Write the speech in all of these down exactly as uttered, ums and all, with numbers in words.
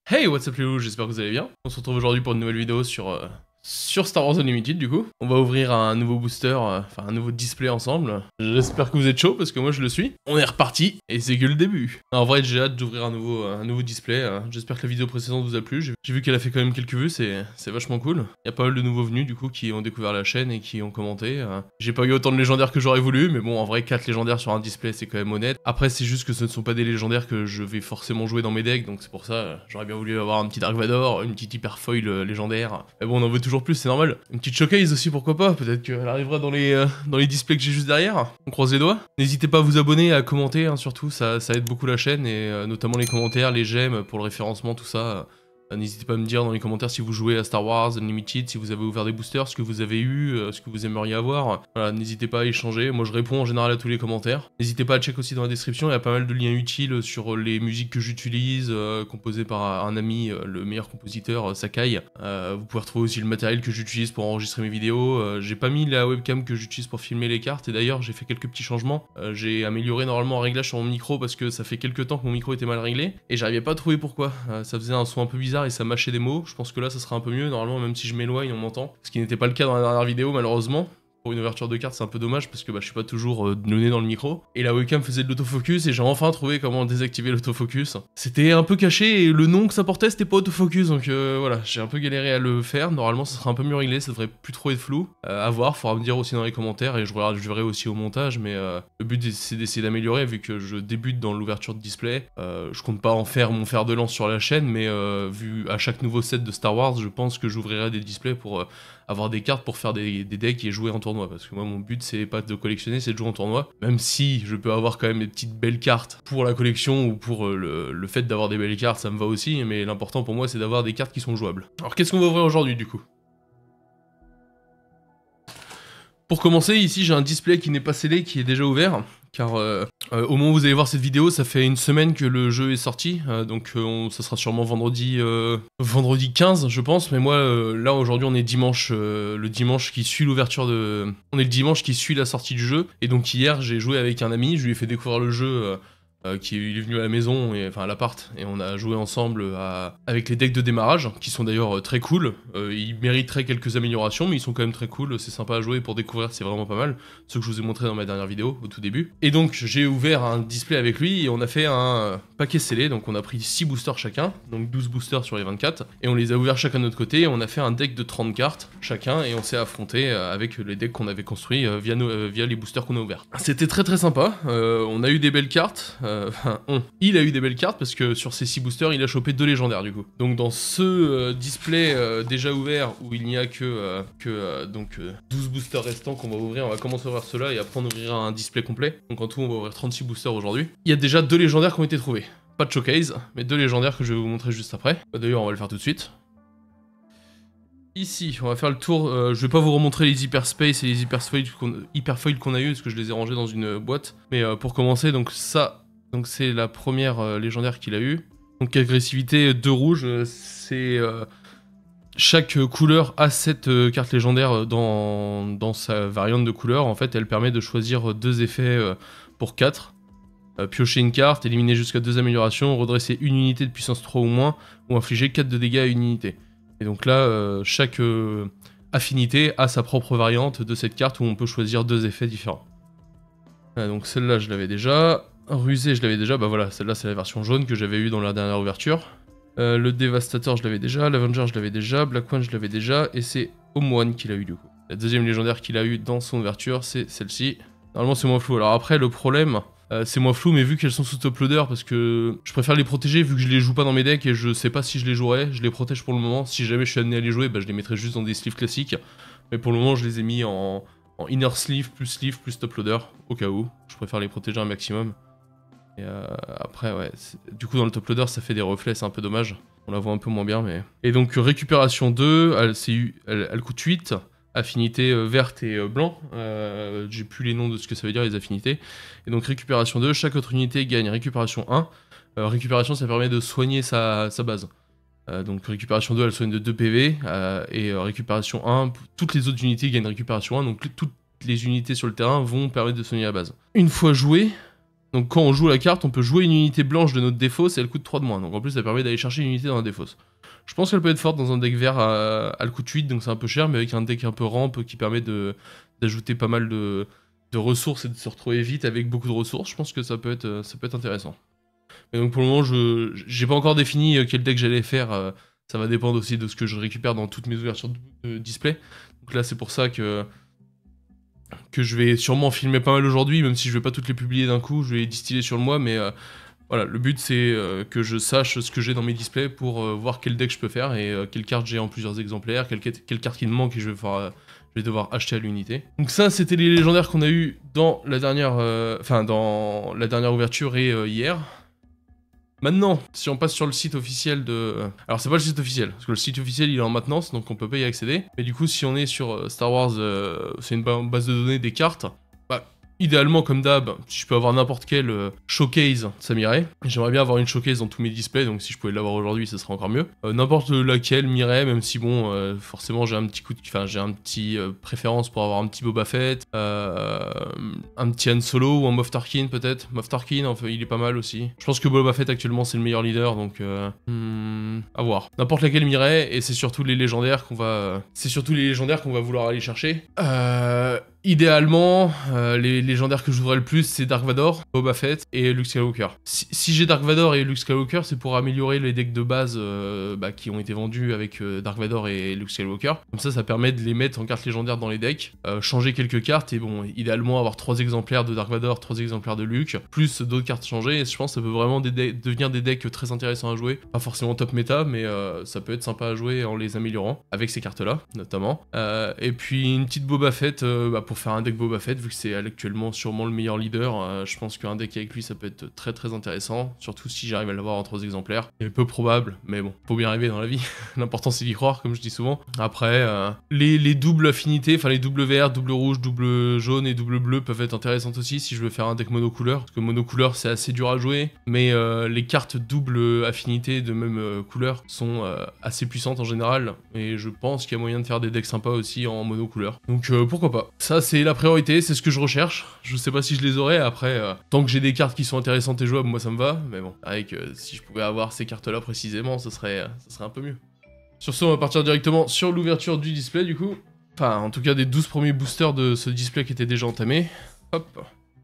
Hey, what's up les loups, j'espère que vous allez bien. On se retrouve aujourd'hui pour une nouvelle vidéo sur, euh, sur Star Wars Unlimited du coup. On va ouvrir un nouveau booster, euh, enfin un nouveau display ensemble. J'espère que vous êtes chaud parce que moi je le suis. On est reparti et c'est que le début. En vrai j'ai hâte d'ouvrir un nouveau, un nouveau display. euh, J'espère que la vidéo précédente vous a plu. J'ai vu qu'elle a fait quand même quelques vues, c'est vachement cool. Il y a pas mal de nouveaux venus du coup qui ont découvert la chaîne et qui ont commenté. euh. J'ai pas eu autant de légendaires que j'aurais voulu, mais bon en vrai quatre légendaires sur un display c'est quand même honnête. Après c'est juste que ce ne sont pas des légendaires que je vais forcément jouer dans mes decks, donc c'est pour ça euh, j'aurais bien voulu avoir un petit Dark Vador, une petite Hyper Foil euh, légendaire. Mais bon on en veut toujours plus, c'est normal. Une petite Showcase aussi pourquoi pas, peut-être qu'elle arrivera dans les, euh, dans les displays que j'ai juste derrière. On croise les doigts. N'hésitez pas à vous abonner, à commenter hein, surtout, ça, ça aide beaucoup la chaîne et euh, notamment les commentaires, les j'aime pour le référencement, tout ça. Euh, N'hésitez pas à me dire dans les commentaires si vous jouez à Star Wars Unlimited, si vous avez ouvert des boosters, ce que vous avez eu, euh, ce que vous aimeriez avoir. Voilà, n'hésitez pas à échanger. Moi je réponds en général à tous les commentaires. N'hésitez pas à check aussi dans la description, il y a pas mal de liens utiles sur les musiques que j'utilise, euh, composées par un ami, euh, le meilleur compositeur, euh, Sakai. Euh, vous pouvez retrouver aussi le matériel que j'utilise pour enregistrer mes vidéos. Euh, j'ai pas mis la webcam que j'utilise pour filmer les cartes, et d'ailleurs j'ai fait quelques petits changements. Euh, j'ai amélioré normalement un réglage sur mon micro parce que ça fait quelques temps que mon micro était mal réglé, et j'arrivais pas à trouver pourquoi. Euh, ça faisait un son un peu bizarre et ça mâchait des mots. Je pense que là ça sera un peu mieux, normalement même si je m'éloigne on m'entend. Ce qui n'était pas le cas dans la dernière vidéo malheureusement. Pour une ouverture de carte c'est un peu dommage parce que bah, je suis pas toujours euh, le nez dans le micro. Et la webcam faisait de l'autofocus et j'ai enfin trouvé comment désactiver l'autofocus. C'était un peu caché et le nom que ça portait c'était pas autofocus, donc euh, voilà, j'ai un peu galéré à le faire. Normalement ça sera un peu mieux réglé, ça devrait plus trop être flou. Euh, à voir, faudra me dire aussi dans les commentaires et je, regarde, je verrai aussi au montage, mais euh, le but c'est d'essayer d'améliorer vu que je débute dans l'ouverture de display. Euh, je compte pas en faire mon fer de lance sur la chaîne, mais euh, vu à chaque nouveau set de Star Wars, je pense que j'ouvrirai des displays pour... Euh, avoir des cartes pour faire des, des decks et jouer en tournoi, parce que moi mon but c'est pas de collectionner, c'est de jouer en tournoi, même si je peux avoir quand même des petites belles cartes pour la collection ou pour le, le fait d'avoir des belles cartes, ça me va aussi, mais l'important pour moi c'est d'avoir des cartes qui sont jouables. Alors qu'est-ce qu'on va ouvrir aujourd'hui du coup? Pour commencer, ici j'ai un display qui n'est pas scellé, qui est déjà ouvert, car euh, euh, au moment où vous allez voir cette vidéo, ça fait une semaine que le jeu est sorti, euh, donc euh, on, ça sera sûrement vendredi, euh, vendredi quinze je pense, mais moi euh, là aujourd'hui on est dimanche, euh, le dimanche qui suit l'ouverture de... On est le dimanche qui suit la sortie du jeu, et donc hier j'ai joué avec un ami, je lui ai fait découvrir le jeu... Euh, Euh, qui il est venu à la maison, et, enfin à l'appart, et on a joué ensemble à, avec les decks de démarrage, qui sont d'ailleurs euh, très cool. Euh, ils mériteraient quelques améliorations, mais ils sont quand même très cool, c'est sympa à jouer, pour découvrir c'est vraiment pas mal, ce que je vous ai montré dans ma dernière vidéo, au tout début. Et donc j'ai ouvert un display avec lui, et on a fait un paquet scellé, donc on a pris six boosters chacun, donc douze boosters sur les vingt-quatre, et on les a ouverts chacun de notre côté, et on a fait un deck de trente cartes chacun, et on s'est affronté avec les decks qu'on avait construits euh, via, nos, euh, via les boosters qu'on a ouverts. C'était très très sympa, euh, on a eu des belles cartes. Enfin, on. Il a eu des belles cartes parce que sur ces six boosters, il a chopé deux légendaires du coup. Donc dans ce euh, display euh, déjà ouvert où il n'y a que, euh, que euh, donc, euh, douze boosters restants qu'on va ouvrir, on va commencer à ouvrir ceux-là et après on ouvrira un display complet. Donc en tout, on va ouvrir trente-six boosters aujourd'hui. Il y a déjà deux légendaires qui ont été trouvés. Pas de showcase, mais deux légendaires que je vais vous montrer juste après. D'ailleurs, on va le faire tout de suite. Ici, on va faire le tour, euh, je vais pas vous remontrer les hyperspace et les hyperfoils qu'on hyperfoils qu'on a eu parce que je les ai rangés dans une boîte. Mais euh, pour commencer, donc ça... Donc c'est la première euh, légendaire qu'il a eue. Donc agressivité deux rouges, euh, c'est... Euh, chaque couleur a cette euh, carte légendaire dans, dans sa variante de couleur. En fait, elle permet de choisir deux effets euh, pour quatre. Euh, piocher une carte, éliminer jusqu'à deux améliorations, redresser une unité de puissance trois ou moins, ou infliger quatre de dégâts à une unité. Et donc là, euh, chaque euh, affinité a sa propre variante de cette carte où on peut choisir deux effets différents. Ah, donc celle-là, je l'avais déjà... Rusé, je l'avais déjà, bah voilà, celle-là c'est la version jaune que j'avais eue dans la dernière ouverture. Euh, le Dévastateur, je l'avais déjà, l'Avenger, je l'avais déjà, Black One, je l'avais déjà, et c'est Omoan qu'il a eu du coup. La deuxième légendaire qu'il a eu dans son ouverture, c'est celle-ci. Normalement c'est moins flou, alors après le problème, euh, c'est moins flou, mais vu qu'elles sont sous top loader, parce que je préfère les protéger vu que je les joue pas dans mes decks et je sais pas si je les jouerai, je les protège pour le moment. Si jamais je suis amené à les jouer, bah je les mettrai juste dans des sleeves classiques. Mais pour le moment, je les ai mis en, en inner sleeve, plus sleeve, plus top loader, au cas où. Je préfère les protéger un maximum. Et euh, après, ouais, du coup dans le top loader ça fait des reflets, c'est un peu dommage. On la voit un peu moins bien, mais... Et donc récupération deux, elle, elle, elle coûte huit. Affinité euh, verte et euh, blanc. Euh, J'ai plus les noms de ce que ça veut dire, les affinités. Et donc récupération deux, chaque autre unité gagne récupération un. Euh, récupération, ça permet de soigner sa, sa base. Euh, donc récupération deux, elle soigne de deux P V. Euh, et euh, récupération un, toutes les autres unités gagnent récupération un. Donc toutes les unités sur le terrain vont permettre de soigner la base. Une fois joué... Donc quand on joue la carte, on peut jouer une unité blanche de notre défausse et elle coûte trois de moins. Donc en plus ça permet d'aller chercher une unité dans la défausse. Je pense qu'elle peut être forte dans un deck vert à, à le coût de huit, donc c'est un peu cher, mais avec un deck un peu rampe qui permet d'ajouter pas mal de, de ressources et de se retrouver vite avec beaucoup de ressources, je pense que ça peut être, ça peut être intéressant. Mais donc pour le moment, je j'ai pas encore défini quel deck j'allais faire. Euh, ça va dépendre aussi de ce que je récupère dans toutes mes ouvertures de, de display. Donc là, c'est pour ça que que je vais sûrement filmer pas mal aujourd'hui, même si je vais pas toutes les publier d'un coup. Je vais les distiller sur le mois, mais euh, voilà, le but c'est euh, que je sache ce que j'ai dans mes displays pour euh, voir quel deck je peux faire et euh, quelle carte j'ai en plusieurs exemplaires, quelle, quelle carte qui me manque et je vais faire. Euh, je vais devoir acheter à l'unité. Donc ça, c'était les légendaires qu'on a eu dans la dernière, enfin euh, dans la dernière ouverture et euh, hier. Maintenant, si on passe sur le site officiel de... Alors c'est pas le site officiel, parce que le site officiel il est en maintenance, donc on peut pas y accéder. Mais du coup, si on est sur Star Wars, euh, c'est une base de données des cartes, bah, idéalement comme d'hab, si je peux avoir n'importe quel euh, showcase, ça m'irait. J'aimerais bien avoir une showcase dans tous mes displays, donc si je pouvais l'avoir aujourd'hui, ça serait encore mieux. Euh, n'importe laquelle m'irait, même si bon, euh, forcément j'ai un petit coup de... Enfin, j'ai un petit euh, préférence pour avoir un petit Boba Fett, euh, un petit Han Solo ou un Moff Tarkin peut-être. Moff Tarkin, enfin, il est pas mal aussi. Je pense que Boba Fett actuellement c'est le meilleur leader, donc euh, hmm, à voir. N'importe laquelle m'irait, et c'est surtout les légendaires qu'on va... C'est surtout les légendaires qu'on va vouloir aller chercher. Euh... Idéalement, euh, les légendaires que je voudrais le plus, c'est Dark Vador, Boba Fett et Luke Skywalker. Si, si j'ai Dark Vador et Luke Skywalker, c'est pour améliorer les decks de base euh, bah, qui ont été vendus avec euh, Dark Vador et Luke Skywalker. Comme ça, ça permet de les mettre en cartes légendaires dans les decks, euh, changer quelques cartes et bon, idéalement avoir trois exemplaires de Dark Vador, trois exemplaires de Luke, plus d'autres cartes changées. Et je pense que ça peut vraiment des devenir des decks très intéressants à jouer. Pas forcément top méta, mais euh, ça peut être sympa à jouer en les améliorant, avec ces cartes-là, notamment. Euh, et puis une petite Boba Fett, euh, bah, pour faire un deck Boba Fett, vu que c'est actuellement sûrement le meilleur leader, euh, je pense qu'un deck avec lui ça peut être très très intéressant, surtout si j'arrive à l'avoir en trois exemplaires. Il est peu probable, mais bon, faut bien arriver dans la vie. L'important c'est d'y croire, comme je dis souvent. Après, euh, les, les doubles affinités, enfin les doubles vert, double rouge, double jaune et double bleu peuvent être intéressantes aussi si je veux faire un deck monocouleur, parce que monocouleur c'est assez dur à jouer, mais euh, les cartes double affinité de même euh, couleur sont euh, assez puissantes en général, et je pense qu'il y a moyen de faire des decks sympas aussi en monocouleur. Donc euh, pourquoi pas. Ça c'est la priorité, c'est ce que je recherche. Je sais pas si je les aurai, après, euh, tant que j'ai des cartes qui sont intéressantes et jouables, moi ça me va, mais bon, avec euh, si je pouvais avoir ces cartes-là précisément, ça serait, euh, ça serait un peu mieux. Sur ce, on va partir directement sur l'ouverture du display, du coup. Enfin, en tout cas, des douze premiers boosters de ce display qui était déjà entamé. Hop.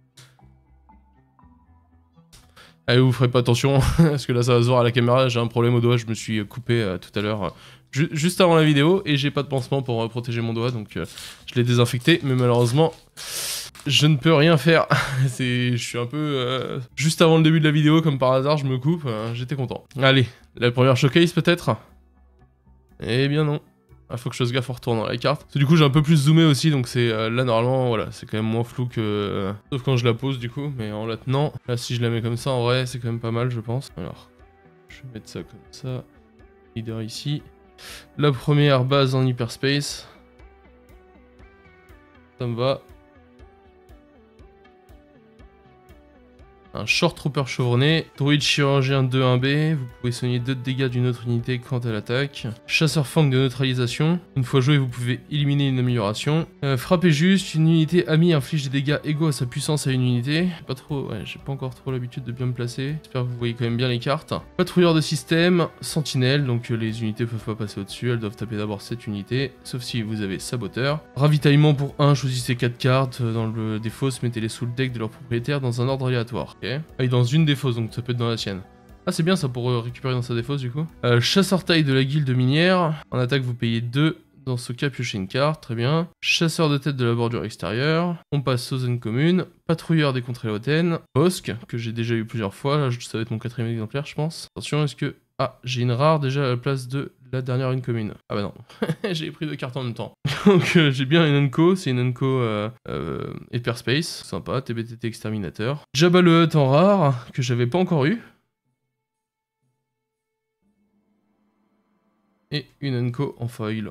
Allez, vous ferez pas attention, parce que là, ça va se voir à la caméra, j'ai un problème au doigt, je me suis coupé euh, tout à l'heure, euh, ju juste avant la vidéo, et j'ai pas de pansement pour euh, protéger mon doigt, donc euh, je l'ai désinfecté, mais malheureusement... Je ne peux rien faire, c'est, je suis un peu... Euh, juste avant le début de la vidéo, comme par hasard, je me coupe, euh, j'étais content. Allez, la première showcase peut-être? Eh bien non. Ah, faut que je fasse gaffe en retournant la carte. Parce que du coup j'ai un peu plus zoomé aussi, donc c'est euh, là normalement, voilà, c'est quand même moins flou que... Euh, sauf quand je la pose du coup, mais en la tenant, là si je la mets comme ça, en vrai, c'est quand même pas mal je pense. Alors, je vais mettre ça comme ça. Leader ici. La première base en hyperspace. Ça me va. Un Short Trooper chevronné, Druide Chirurgien deux un B, vous pouvez soigner deux de dégâts d'une autre unité quand elle attaque. Chasseur Fang de neutralisation, une fois joué vous pouvez éliminer une amélioration. Euh, frapper juste, une unité amie inflige des dégâts égaux à sa puissance à une unité. Pas trop, ouais, j'ai pas encore trop l'habitude de bien me placer. J'espère que vous voyez quand même bien les cartes. Patrouilleur de système, sentinelle, donc euh, les unités peuvent pas passer au-dessus, elles doivent taper d'abord cette unité, sauf si vous avez saboteur. Ravitaillement pour un, choisissez quatre cartes, dans le défausse, mettez-les sous le deck de leur propriétaire dans un ordre aléatoire. Okay. Ah, il est dans une défausse, donc ça peut être dans la sienne. Ah, c'est bien ça pour euh, récupérer dans sa défausse du coup. Euh, chasseur taille de la guilde minière. En attaque, vous payez deux. Dans ce cas, piochez une carte, très bien. Chasseur de tête de la bordure extérieure. On passe aux zones communes. Patrouilleur des contrées hautaines. Bosque, que j'ai déjà eu plusieurs fois. Là, ça va être mon quatrième exemplaire, je pense. Attention, est-ce que... Ah, j'ai une rare déjà à la place de la dernière une commune. Ah bah non, j'ai pris deux cartes en même temps. Donc euh, j'ai bien une Unco, c'est une Unco euh, euh, Hyperspace, sympa, T B T T Exterminateur. Jabba le Hutt en rare, que j'avais pas encore eu. Et une Unco en foil.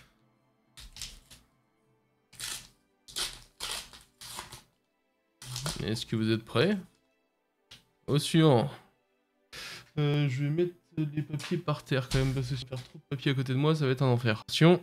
Est-ce que vous êtes prêts? Au suivant. Euh, je vais mettre les papiers par terre quand même, parce que si je perds trop de papier à côté de moi, ça va être un enfer. Attention.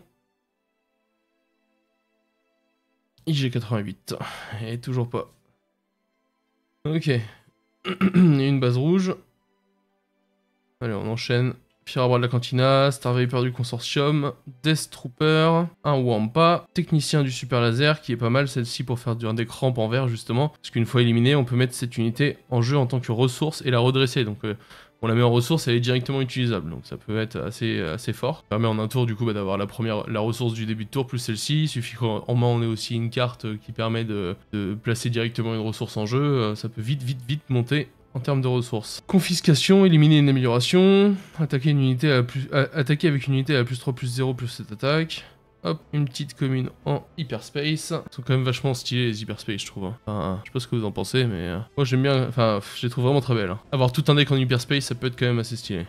I G quatre-vingt-huit. Et toujours pas. Ok. Et une base rouge. Allez, on enchaîne. Pierre à bras de la cantina, Star Viper du consortium, Death Trooper, un Wampa, technicien du super laser qui est pas mal celle-ci pour faire des crampes en verre justement, parce qu'une fois éliminée on peut mettre cette unité en jeu en tant que ressource et la redresser, donc euh, on la met en ressource et elle est directement utilisable, donc ça peut être assez, assez fort. Ça permet en un tour du coup bah, d'avoir la première, la ressource du début de tour plus celle-ci, il suffit qu'en main on ait aussi une carte qui permet de, de placer directement une ressource en jeu, ça peut vite vite vite monter en termes de ressources. Confiscation, éliminer une amélioration, attaquer, une unité à plus, à, attaquer avec une unité à plus trois, plus zéro, plus cette attaque. Hop, une petite commune en hyperspace. Ils sont quand même vachement stylés les hyperspace, je trouve. Hein. Enfin, je sais pas ce que vous en pensez, mais euh, moi j'aime bien, enfin, je les trouve vraiment très belles. Hein. Avoir tout un deck en hyperspace, ça peut être quand même assez stylé.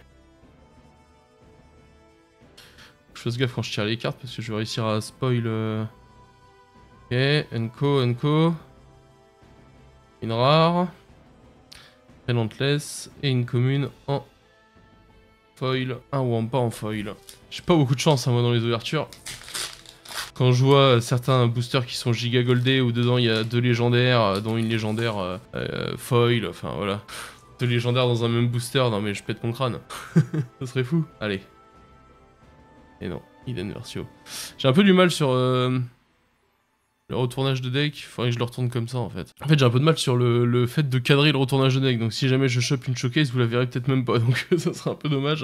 Je fasse gaffe quand je tire les cartes parce que je vais réussir à spoil. Euh... Ok, Unco, Unco. Une rare. Relentless et une commune en foil, un Wampa en foil. J'ai pas beaucoup de chance hein, moi dans les ouvertures. Quand je vois certains boosters qui sont giga goldés où dedans il y a deux légendaires, dont une légendaire euh, euh, foil, enfin voilà. Deux légendaires dans un même booster, non mais je pète mon crâne. Ça serait fou. Allez. Et non, Hidden Versio. J'ai un peu du mal sur... Euh... Le retournage de deck, il faudrait que je le retourne comme ça en fait. En fait j'ai un peu de mal sur le, le fait de cadrer le retournage de deck, donc si jamais je chope une showcase, vous la verrez peut-être même pas, donc ça sera un peu dommage.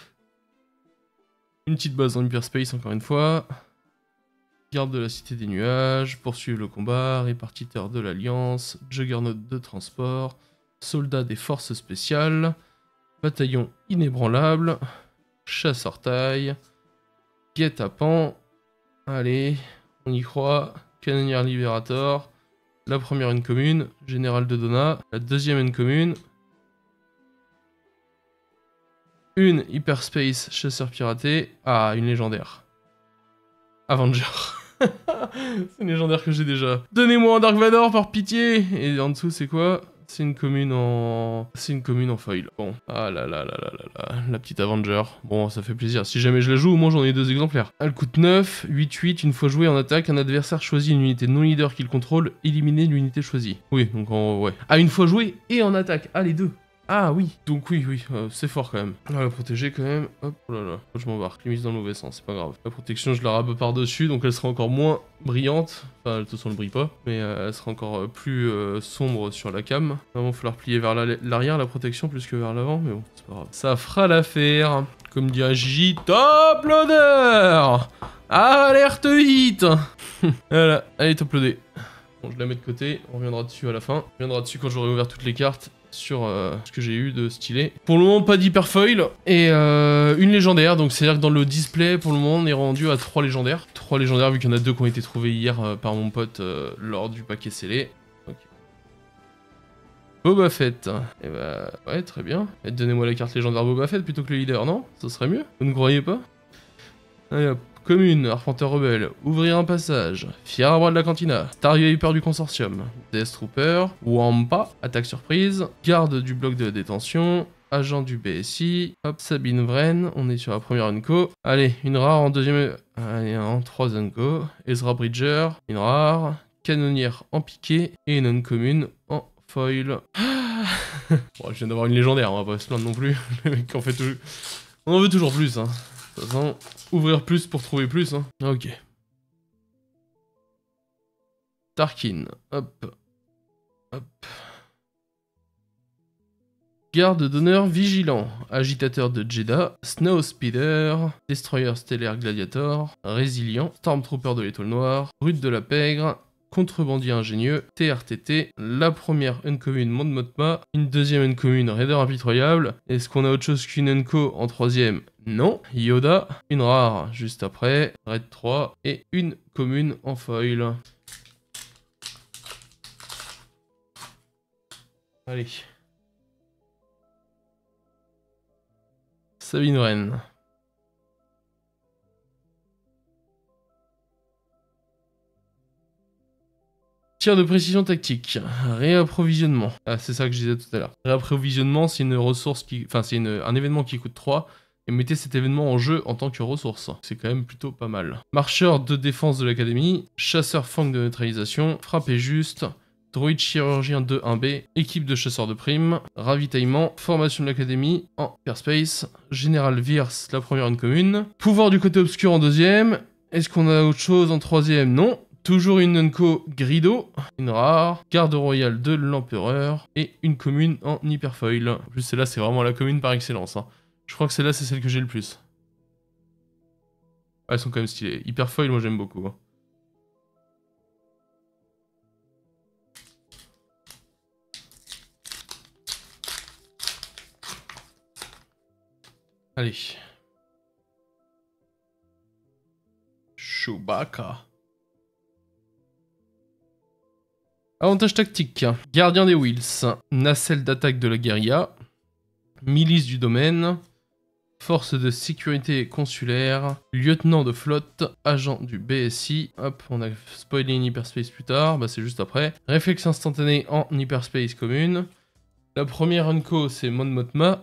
Une petite base en hyperspace encore une fois. Garde de la cité des nuages, poursuivre le combat, répartiteur de l'alliance, juggernaut de transport, soldat des forces spéciales, bataillon inébranlable, chasseur taille, guet-apens, allez, on y croit. Canonnière Liberator, la première une commune, Général de Donna, la deuxième une commune, une Hyperspace Chasseur Piraté, ah, une légendaire. Avenger. C'est une légendaire que j'ai déjà. Donnez-moi un Dark Vador par pitié. Et en dessous c'est quoi? C'est une commune en... C'est une commune en foil. Bon, ah là là là là là là, la petite Avenger. Bon, ça fait plaisir. Si jamais je la joue, au moins j'en ai deux exemplaires. Elle coûte neuf, huit huit, une fois joué en attaque, un adversaire choisit une unité non leader qu'il contrôle, éliminer l'unité choisie. Oui, donc en... ouais. Ah, une fois joué et en attaque. Ah, les deux. Ah oui, donc oui, oui, euh, c'est fort quand même. On va la protéger quand même. Hop, oh là là, je m'embarque. Je mise dans le mauvais sens, c'est pas grave. La protection, je la rabe par-dessus, donc elle sera encore moins brillante. Enfin, de toute façon, elle brille pas, mais euh, elle sera encore euh, plus euh, sombre sur la cam. Vraiment, il va falloir plier vers l'arrière, la, la protection, plus que vers l'avant, mais bon, c'est pas grave. Ça fera l'affaire. Comme dirait Gigi, top loader. Alerte hit. Voilà, allez, top loader. Bon, je la mets de côté, on reviendra dessus à la fin. On reviendra dessus quand j'aurai ouvert toutes les cartes sur euh, ce que j'ai eu de stylé. Pour le moment, pas d'hyperfoil et euh, une légendaire. Donc, c'est-à-dire que dans le display, pour le moment, on est rendu à trois légendaires. trois légendaires, vu qu'il y en a deux qui ont été trouvés hier euh, par mon pote euh, lors du paquet scellé. Okay. Boba Fett. Et bah, ouais, très bien. Donnez-moi la carte légendaire Boba Fett plutôt que le leader, non? Ça serait mieux? Vous ne croyez pas? Allez hop. Commune, Arpenteur Rebelle, Ouvrir un passage, Fier à bras de la cantina, Star Viper du consortium, Death Trooper, Wampa, Attaque surprise, Garde du bloc de détention, Agent du B S I, hop, Sabine Vren, on est sur la première Unco. Allez, une rare en deuxième, allez, en trois Unco, Ezra Bridger, une rare, Canonnière en piqué, et une uncommune en foil. Bon, je viens d'avoir une légendaire, on va pas se plaindre non plus, le mec en fait toujours... On en veut toujours plus, hein. De toute façon, ouvrir plus pour trouver plus, hein. Ok. Tarkin, hop. Hop. Garde d'honneur vigilant, agitateur de Jeddah, Snow Speeder, Destroyer stellaire gladiator, résilient, Stormtrooper de l'étoile noire, brute de la pègre, contrebandier ingénieux, T R T T, la première uncommune Monde Motma, une deuxième uncommune Raider impitoyable. Est-ce qu'on a autre chose qu'une unco en troisième? Non. Yoda, une rare juste après, Raid trois, et une commune en foil. Allez. Sabine Wren. Tir de précision tactique, réapprovisionnement. Ah, c'est ça que je disais tout à l'heure. Réapprovisionnement, c'est une ressource qui... Enfin, c'est un événement qui coûte trois, et mettez cet événement en jeu en tant que ressource. C'est quand même plutôt pas mal. Marcheur de défense de l'académie, chasseur fang de neutralisation, frappé juste, Droïde chirurgien deux un B, équipe de chasseurs de primes, ravitaillement, formation de l'académie en hyperspace, général Virse la première une commune, pouvoir du côté obscur en deuxième, est-ce qu'on a autre chose en troisième? Non. Toujours une Nunco Grido, une rare, garde royale de l'empereur et une commune en hyperfoil. En plus celle-là c'est vraiment la commune par excellence. Hein. Je crois que celle-là c'est celle que j'ai le plus. Ah, elles sont quand même stylées. Hyperfoil moi j'aime beaucoup. Hein. Allez. Chewbacca. Avantage tactique. Gardien des Wills. Nacelle d'attaque de la guérilla. Milice du domaine. Force de sécurité consulaire. Lieutenant de flotte. Agent du B S I. Hop, on a spoilé une hyperspace plus tard. Bah c'est juste après. Réflexe instantané en hyperspace commune. La première unco c'est Mon Mothma.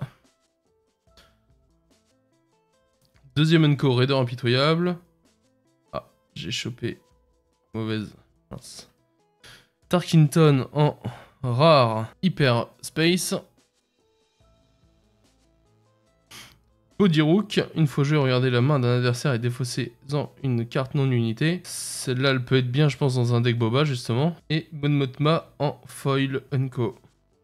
Deuxième unco Raider impitoyable. Ah, j'ai chopé. Mauvaise. Mince. Tarkinton en rare hyperspace. Bodirook, une fois joué, regardez la main d'un adversaire et défaussez-en une carte non unité. Celle-là, elle peut être bien, je pense, dans un deck Boba, justement. Et Mon Mothma en foil unco.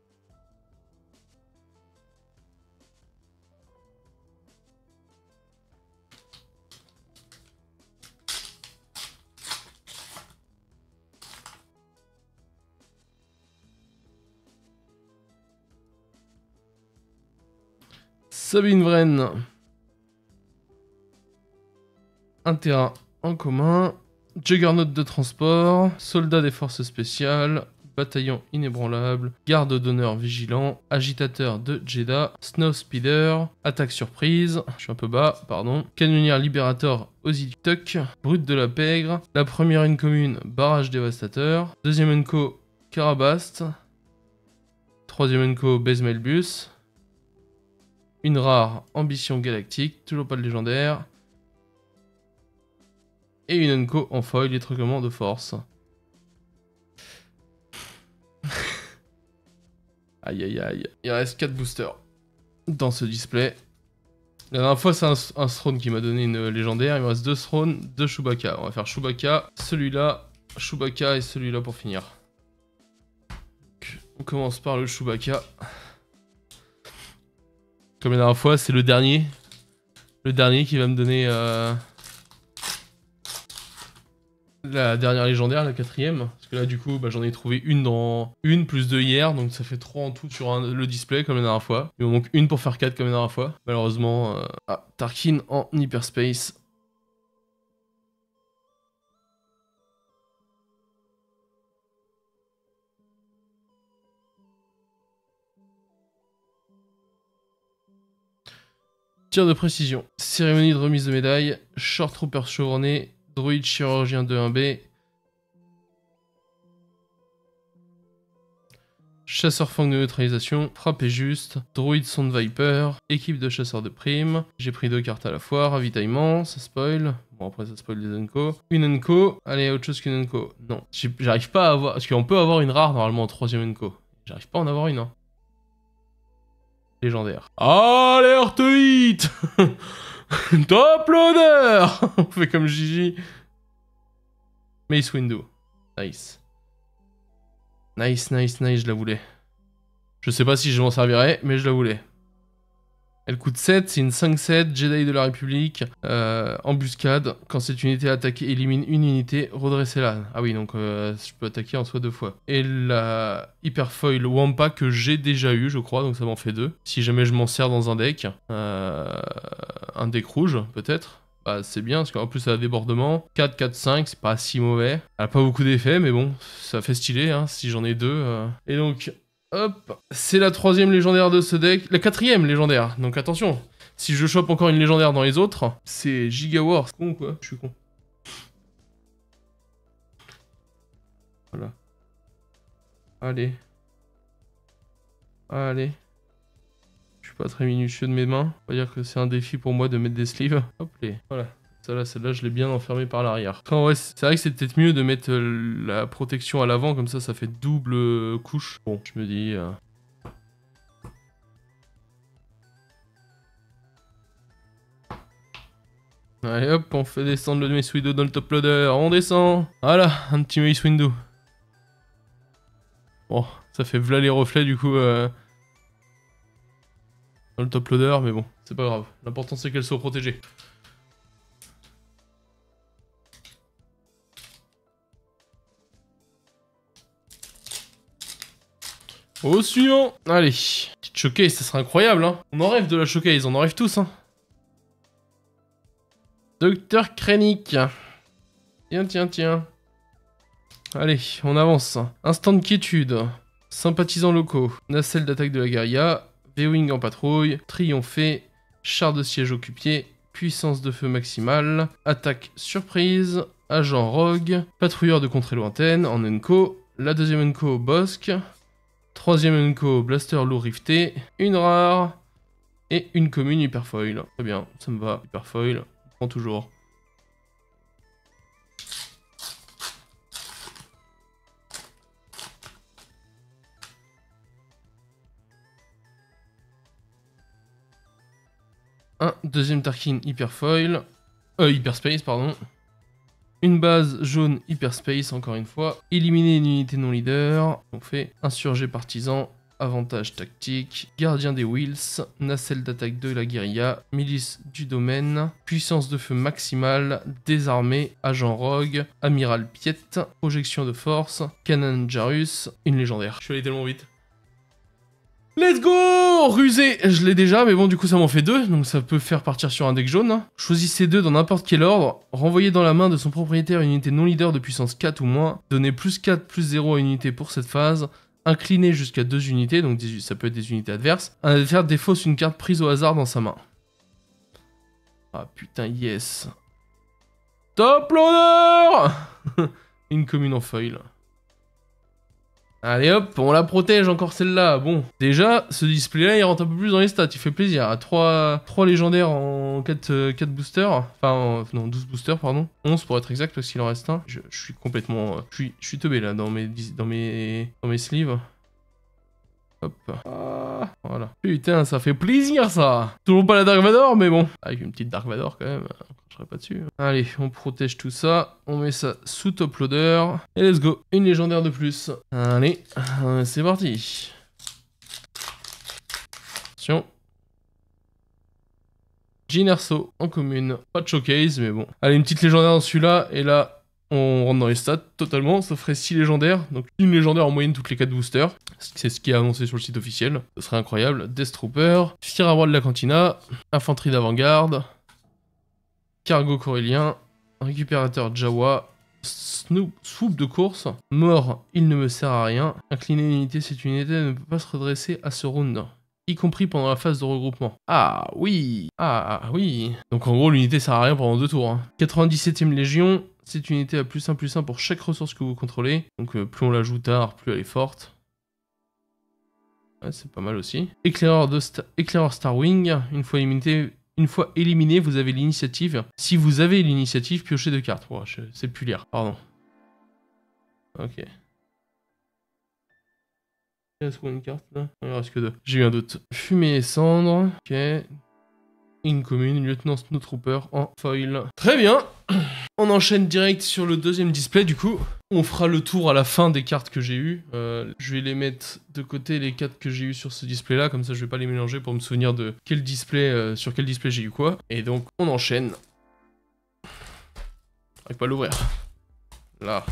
Sabine Vren. Un terrain en commun. Juggernaut de transport. Soldat des forces spéciales. Bataillon inébranlable. Garde d'honneur vigilant. Agitateur de Jeddah. Snow Speeder. Attaque surprise. Je suis un peu bas, pardon. Canonnière libérateur Oziltuk. Brute de la pègre. La première une commune. Barrage dévastateur. Deuxième unco. Carabast. Troisième unco. Bezmelbus. Une rare ambition galactique, toujours pas de légendaire. Et une unco en foil, étranglement de force. Aïe aïe aïe. Il reste quatre boosters dans ce display. La dernière fois c'est un, un Throne qui m'a donné une légendaire. Il me reste deux Thrones, deux Chewbacca. On va faire Chewbacca, celui-là, Chewbacca et celui-là pour finir. Donc, on commence par le Chewbacca. Comme la dernière fois, c'est le dernier. Le dernier qui va me donner euh, la dernière légendaire, la quatrième. Parce que là, du coup, bah, j'en ai trouvé une dans une plus deux hier. Donc ça fait trois en tout sur un, le display, comme la dernière fois. Il me manque une pour faire quatre, comme la dernière fois. Malheureusement, euh... ah, Tarkin en hyperspace. Tir de précision. Cérémonie de remise de médaille. Short Trooper chevronné. Droïde chirurgien deux un B. Chasseur fang de neutralisation. Frappe juste. Droïde sonde Viper. Équipe de chasseurs de primes. J'ai pris deux cartes à la fois. Ravitaillement. Ça spoil. Bon, après ça spoil les unco. Une unco. Allez, autre chose qu'une unco. Non. J'arrive pas à avoir... Parce qu'on peut avoir une rare normalement en troisième unco. J'arrive pas à en avoir une, hein. Légendaire. Allez, Arteite. Top loader. On fait comme Gigi. Mace Windu. Nice. Nice, nice, nice, je la voulais. Je sais pas si je m'en servirai, mais je la voulais. Elle coûte sept, c'est une cinq sept, Jedi de la République, euh, embuscade. Quand cette unité attaquée élimine une unité, redressez-la. Ah oui, donc euh, je peux attaquer en soi deux fois. Et la Hyperfoil Wampa que j'ai déjà eu, je crois, donc ça m'en fait deux. Si jamais je m'en sers dans un deck, euh, un deck rouge peut-être, bah c'est bien, parce qu'en plus elle a débordement. quatre, quatre, cinq, c'est pas si mauvais. Elle a pas beaucoup d'effets, mais bon, ça fait stylé, hein, si j'en ai deux. Euh. Et donc... Hop, c'est la troisième légendaire de ce deck, la quatrième légendaire, donc attention, si je chope encore une légendaire dans les autres, c'est Giga Wars, c'est con ou quoi? Je suis con. Voilà. Allez. Allez. Je suis pas très minutieux de mes mains, on va dire que c'est un défi pour moi de mettre des sleeves. Hop les, voilà. Ça là, celle-là, je l'ai bien enfermée par l'arrière. Après, en vrai, c'est vrai que c'est peut-être mieux de mettre euh, la protection à l'avant, comme ça, ça fait double euh, couche. Bon, je me dis... Euh... Allez hop, on fait descendre le Mace Windu dans le top loader, on descend. Voilà, un petit Mace Windu. Bon, ça fait v'là les reflets du coup euh, dans le top loader, mais bon, c'est pas grave. L'important c'est qu'elle soit protégée. Au suivant. Allez, petite showcase, ça serait incroyable, hein. On en rêve de la showcase, on en rêve tous, hein. Docteur Krennic. Tiens, tiens, tiens. Allez, on avance. Instant de quiétude. Sympathisants locaux. Nacelle d'attaque de la guérilla. V-Wing en patrouille. Triompher. Char de siège occupé. Puissance de feu maximale. Attaque surprise. Agent rogue. Patrouilleur de contrée lointaine en Unco. La deuxième Unco Bosque. Troisième Unco Blaster lourd rifté. Une rare. Et une commune hyperfoil. Très bien, ça me va. Hyperfoil. On prend toujours. Un deuxième Tarkin Hyperfoil. Euh, Hyperspace, pardon. Une base jaune Hyperspace, encore une fois. Éliminer une unité non leader. On fait insurgé partisan. Avantage tactique. Gardien des Wheels. Nacelle d'attaque de la guérilla. Milice du domaine. Puissance de feu maximale. Désarmé. Agent rogue. Amiral Piet. Projection de force. Canon Jarus. Une légendaire. Je suis allé tellement vite. Let's go! Rusé! Je l'ai déjà, mais bon, du coup, ça m'en fait deux, donc ça peut faire partir sur un deck jaune. Choisissez deux dans n'importe quel ordre. Renvoyez dans la main de son propriétaire une unité non leader de puissance quatre ou moins. Donnez plus quatre, plus zéro à une unité pour cette phase. Inclinez jusqu'à deux unités, donc ça peut être des unités adverses. Un adversaire défausse une carte prise au hasard dans sa main. Ah putain, yes. Top loader! Une commune en foil. Allez hop, on la protège encore celle-là. Bon, déjà, ce display-là, il rentre un peu plus dans les stats, il fait plaisir. À trois, trois légendaires en quatre, euh, quatre boosters. Enfin, en, non, douze boosters, pardon. onze pour être exact, parce qu'il en reste un. Je, je suis complètement... Euh, je suis, je suis teubé, là, dans mes, dans mes, dans mes sleeves. Hop. Ah, voilà. Putain, ça fait plaisir, ça. Toujours pas la Dark Vador, mais bon. Avec une petite Dark Vador, quand même. Je serai pas dessus. Allez, on protège tout ça. On met ça sous top loader. Et let's go. Une légendaire de plus. Allez, c'est parti. Attention. Jyn Erso en commune. Pas de showcase, mais bon. Allez, une petite légendaire dans celui-là. Et là, on rentre dans les stats totalement. Ça ferait six légendaires. Donc une légendaire en moyenne toutes les quatre boosters. C'est ce qui est annoncé sur le site officiel. Ce serait incroyable. Death Trooper. Firawa de la Cantina. Infanterie d'avant-garde. Cargo corélien, récupérateur Jawa, Snoop, swoop de course, mort, il ne me sert à rien, incliner une unité, cette unité ne peut pas se redresser à ce round, y compris pendant la phase de regroupement. Ah oui, ah oui. Donc en gros l'unité sert à rien pendant deux tours. Hein. quatre-vingt-dix-septième Légion, cette unité a plus un plus un pour chaque ressource que vous contrôlez, donc euh, plus on la joue tard, plus elle est forte. Ouais, c'est pas mal aussi. Éclaireur, de sta Éclaireur Starwing, une fois éliminé... Une fois éliminé, vous avez l'initiative. Si vous avez l'initiative, piochez deux cartes. Oh, je sais plus lire, pardon. Ok. Il reste quoi une carte là? Il reste que deux. J'ai eu un doute. Fumée et cendre. Ok. Une commune, lieutenant Snowtrooper en foil. Très bien. On enchaîne direct sur le deuxième display du coup. On fera le tour à la fin des cartes que j'ai eues. Euh, je vais les mettre de côté les cartes que j'ai eues sur ce display là. Comme ça je vais pas les mélanger pour me souvenir de quel display, euh, sur quel display j'ai eu quoi. Et donc on enchaîne. J'arrive pas à l'ouvrir. Là.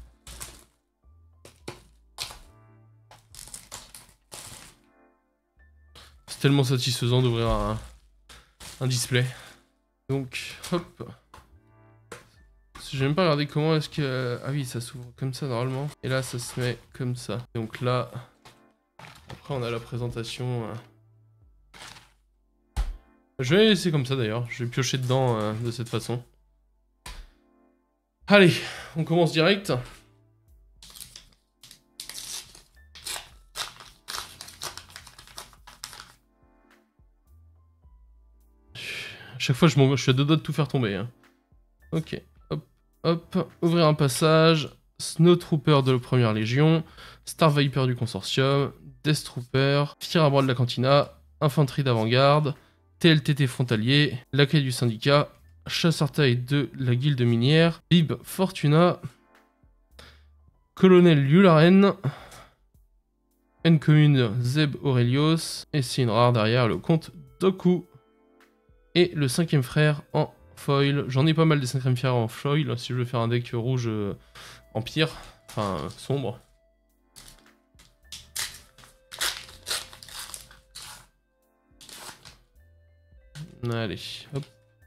C'est tellement satisfaisant d'ouvrir un, un display. Donc hop. J'ai même pas regardé comment est-ce que... Ah oui, ça s'ouvre comme ça normalement. Et là, ça se met comme ça. Donc là... Après, on a la présentation. Je vais laisser comme ça d'ailleurs. Je vais piocher dedans euh, de cette façon. Allez, on commence direct. À chaque fois, je, je suis à deux doigts de tout faire tomber. Hein. Ok, hop, hop. Ouvrir un passage. Snowtrooper de la première légion. Star Viper du consortium. Death Trooper. Fier à bord de la cantina. Infanterie d'avant-garde. T L T T frontalier. L'accueil du syndicat. Chasseur taille de la guilde minière. Bib Fortuna. Colonel Yularen. N commune Zeb Aurelios. Et c'est une rare derrière le comte Doku. Et le cinquième frère en foil. J'en ai pas mal des cinquièmes frères en foil. Si je veux faire un deck rouge euh, empire. Enfin, euh, sombre. Allez, hop.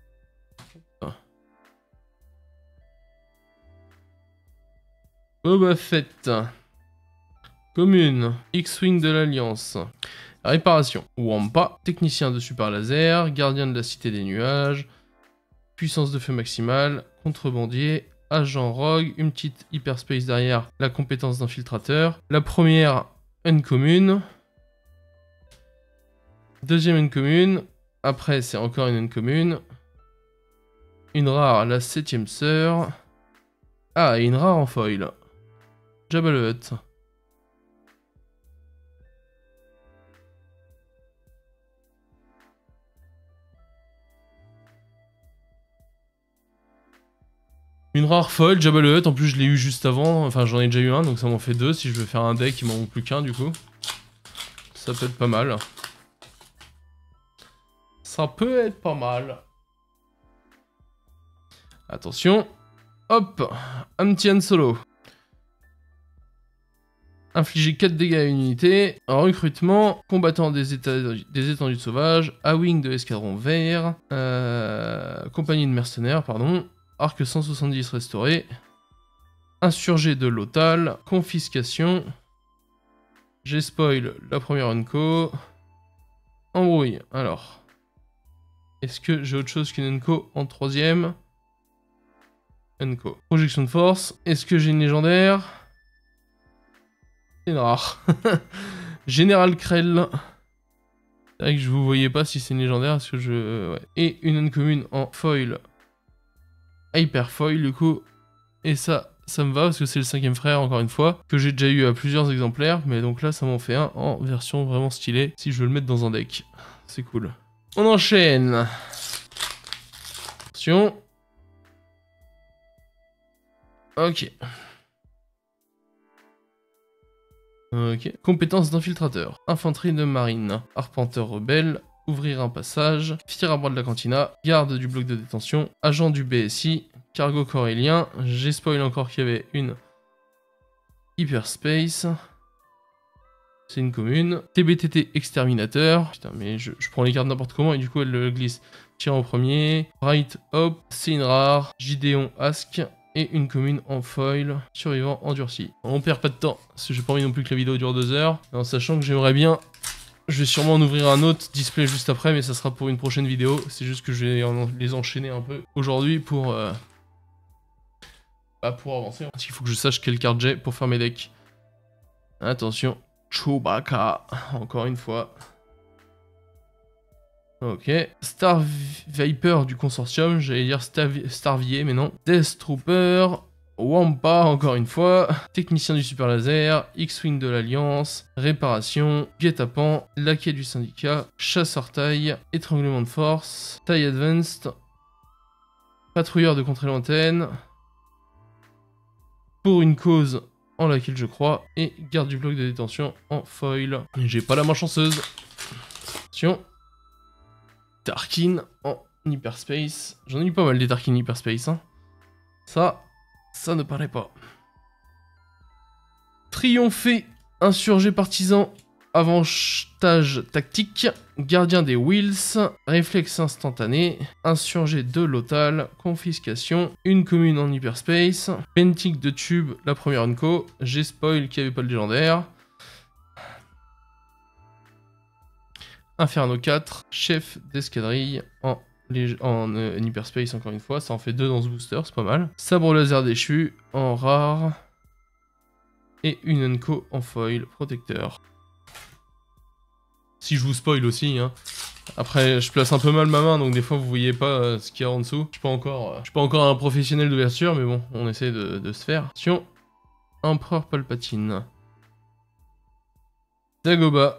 Boba Fett. Commune. X-Wing de l'Alliance. Réparation. Wampa. Technicien de super laser. Gardien de la cité des nuages. Puissance de feu maximale. Contrebandier. Agent rogue. Une petite hyperspace derrière la compétence d'infiltrateur. La première, une commune. Deuxième, une commune. Après, c'est encore une commune. Une rare, la septième sœur. Ah, et une rare en foil. Jabba le Hutt. Une rare foil, Jabba le Hutt. En plus, je l'ai eu juste avant. Enfin, j'en ai déjà eu un, donc ça m'en fait deux. Si je veux faire un deck, il m'en manque plus qu'un, du coup. Ça peut être pas mal. Ça peut être pas mal. Attention. Hop. Un petit Han Solo. Infliger quatre dégâts à une unité. En recrutement. Combattant des, états, des étendues de sauvages. A-Wing de l'escadron vert. Euh, compagnie de mercenaires, pardon. Arc cent soixante-dix restauré. Insurgé de l'Otal. Confiscation. J'ai spoil la première Unco. Embrouille. Alors. Est-ce que j'ai autre chose qu'une Unco en troisième? Unco. Projection de force. Est-ce que j'ai une légendaire? C'est une rare. Général Krell. C'est vrai que je vous voyais pas si c'est une légendaire. Parce que je... Ouais. Et une uncommune en foil. Hyper foil du coup. Et ça, ça me va parce que c'est le cinquième frère encore une fois. Que j'ai déjà eu à plusieurs exemplaires. Mais donc là, ça m'en fait un en version vraiment stylée. Si je veux le mettre dans un deck. C'est cool. On enchaîne. Attention. Ok. Ok. Compétences d'infiltrateur. Infanterie de marine. Arpenteur rebelle. Ouvrir un passage. Fier à bord de la cantina. Garde du bloc de détention. Agent du B S I. Cargo corélien. J'ai spoil encore qu'il y avait une hyperspace. C'est une commune. T B T T exterminateur. Putain, mais je, je prends les cartes n'importe comment et du coup elle le glisse. Tire en premier. Bright Hop. C'est une rare. Gideon Ask. Et une commune en foil. Survivant endurci. On perd pas de temps. Parce que j'ai pas envie non plus que la vidéo dure deux heures. En sachant que j'aimerais bien. Je vais sûrement en ouvrir un autre display juste après. Mais ça sera pour une prochaine vidéo. C'est juste que je vais en, les enchaîner un peu aujourd'hui pour. Euh, bah pour avancer. Parce qu'il faut que je sache quelle carte j'ai pour faire mes decks. Attention. Chewbacca. Encore une fois. Ok. Star Viper du consortium. J'allais dire Star Starvier, mais non. Death Trooper. Wampa, encore une fois. Technicien du super laser. X-Wing de l'Alliance. Réparation. Guet-apens. Laquais du syndicat. Chasseur taille. Étranglement de force. Taille advanced. Patrouilleur de contrée lointaine. Pour une cause en laquelle je crois. Et garde du bloc de détention en foil. J'ai pas la main chanceuse. Attention. Tarkin en hyperspace. J'en ai eu pas mal des Tarkin hyperspace. Hein. Ça, ça ne paraît pas. Triompher, insurgé partisan, avantage tactique, gardien des wheels, réflexe instantané, insurgé de l'Otal, confiscation, une commune en hyperspace, pentique de tube, la première unco, j'ai spoil qu'il n'y avait pas le légendaire. Inferno quatre, chef d'escadrille en, en euh, hyperspace encore une fois, ça en fait deux dans ce booster, c'est pas mal. Sabre laser déchu en rare et une unco en foil protecteur. Si je vous spoil aussi, hein, Après, je place un peu mal ma main, donc des fois vous voyez pas euh, ce qu'il y a en dessous. Je suis pas encore, euh, je suis pas encore un professionnel d'ouverture, mais bon, on essaie de, de se faire. Attention, Empereur Palpatine. Dagobah.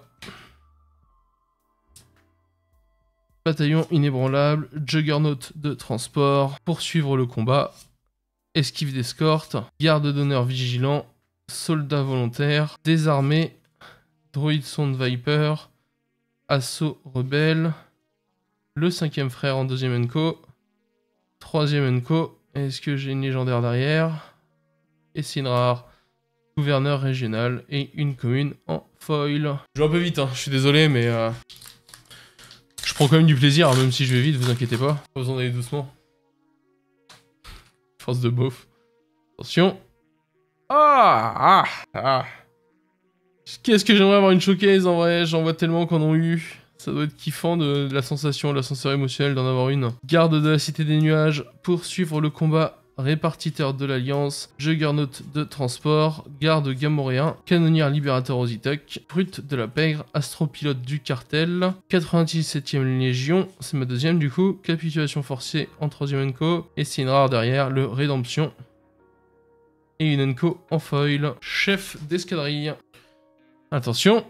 Bataillon inébranlable, Juggernaut de transport, poursuivre le combat, esquive d'escorte, garde d'honneur vigilant, soldat volontaire, désarmé, droïde sonde Viper, assaut rebelle, le cinquième frère en deuxième Enco, troisième Enco, est-ce que j'ai une légendaire derrière? Et c'est une rare, gouverneur régional et une commune en foil. Je vais un peu vite, hein, je suis désolé, mais... Euh... Je prends quand même du plaisir, même si je vais vite, vous inquiétez pas. Pas besoin d'aller doucement. Force de beauf. Attention. Ah, ah, ah. Qu'est-ce que j'aimerais avoir une showcase en vrai, j'en vois tellement qu'on en a eu. Ça doit être kiffant de, de la sensation, de l'ascenseur émotionnel d'en avoir une. Garde de la cité des nuages, poursuivre le combat. Répartiteur de l'Alliance, Juggernaut de transport, garde gamoréen, canonnière libérateur Ositek, brute de la pègre, astropilote du cartel, quatre-vingt-dix-septième Légion, c'est ma deuxième du coup, capitulation forcée en troisième Enco, et c'est une rare derrière, le Rédemption, et une Enco en foil, chef d'escadrille. Attention,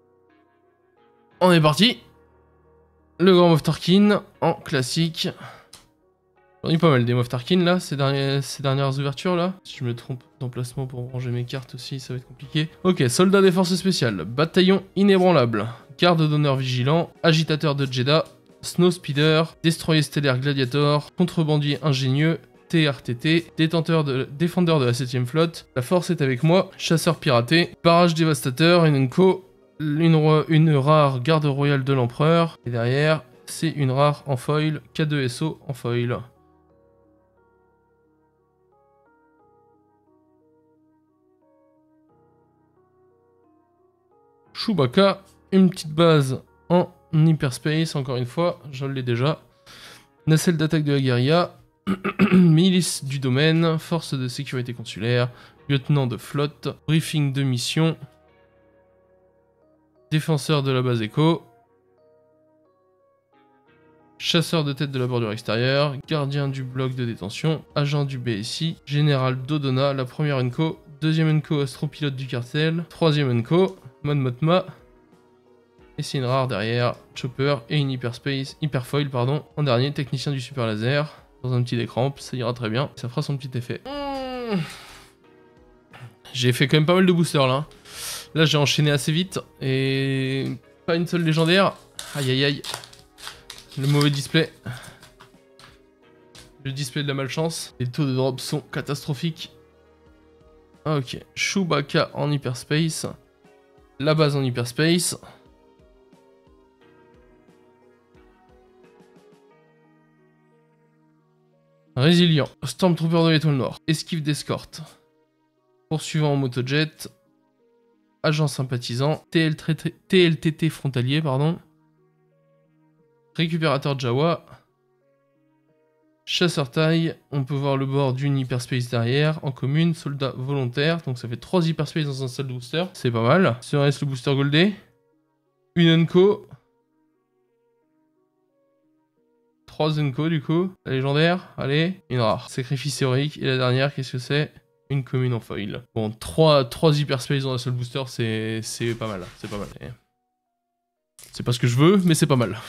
on est parti, le Grand Moff Tarkin en classique. J'en ai pas mal des Moff Tarkin là, ces, derniers, ces dernières ouvertures là. Si je me trompe d'emplacement pour ranger mes cartes aussi, ça va être compliqué. Ok, soldat des forces spéciales, bataillon inébranlable, garde d'honneur vigilant, agitateur de Jeddah, snowspeeder, destroyer stellaire gladiator, contrebandier ingénieux, T R T T, détenteur de, défendeur de la septième flotte, la force est avec moi, chasseur piraté, barrage dévastateur, une Enco, une, une rare garde royale de l'empereur, et derrière, c'est une rare en foil, K deux S O en foil. Chewbacca, une petite base en hyperspace, encore une fois, je l'ai déjà. Nacelle d'attaque de la guérilla, milice du domaine, force de sécurité consulaire, lieutenant de flotte, briefing de mission, défenseur de la base Echo, chasseur de tête de la bordure extérieure, gardien du bloc de détention, agent du B S I, général Dodonna, la première Enco, deuxième Enco astropilote du cartel, troisième Enco, Mon Mothma, et c'est une rare derrière, Chopper et une hyperspace, hyperfoil pardon, en dernier, technicien du super laser, dans un petit écran, ça ira très bien, ça fera son petit effet. Mmh. J'ai fait quand même pas mal de boosters là. Là j'ai enchaîné assez vite, et pas une seule légendaire, aïe aïe aïe. Le mauvais display. Le display de la malchance. Les taux de drop sont catastrophiques. Ok. Chewbacca en hyperspace. La base en hyperspace. Résilient. Stormtrooper de l'étoile noire. Esquive d'escorte. Poursuivant en motojet. Agent sympathisant. T L T T frontalier, pardon. Récupérateur Jawa, chasseur taille, on peut voir le bord d'une hyperspace derrière, en commune, soldat volontaire, donc ça fait trois hyperspaces dans un seul booster, c'est pas mal. Serait-ce le booster goldé? Une Enco, trois Enco du coup, la légendaire, allez, une rare. Sacrifice héroïque, et la dernière, qu'est-ce que c'est? Une commune en foil. Bon, trois hyperspaces dans un seul booster, c'est pas mal, c'est pas mal. C'est pas ce que je veux, mais c'est pas mal.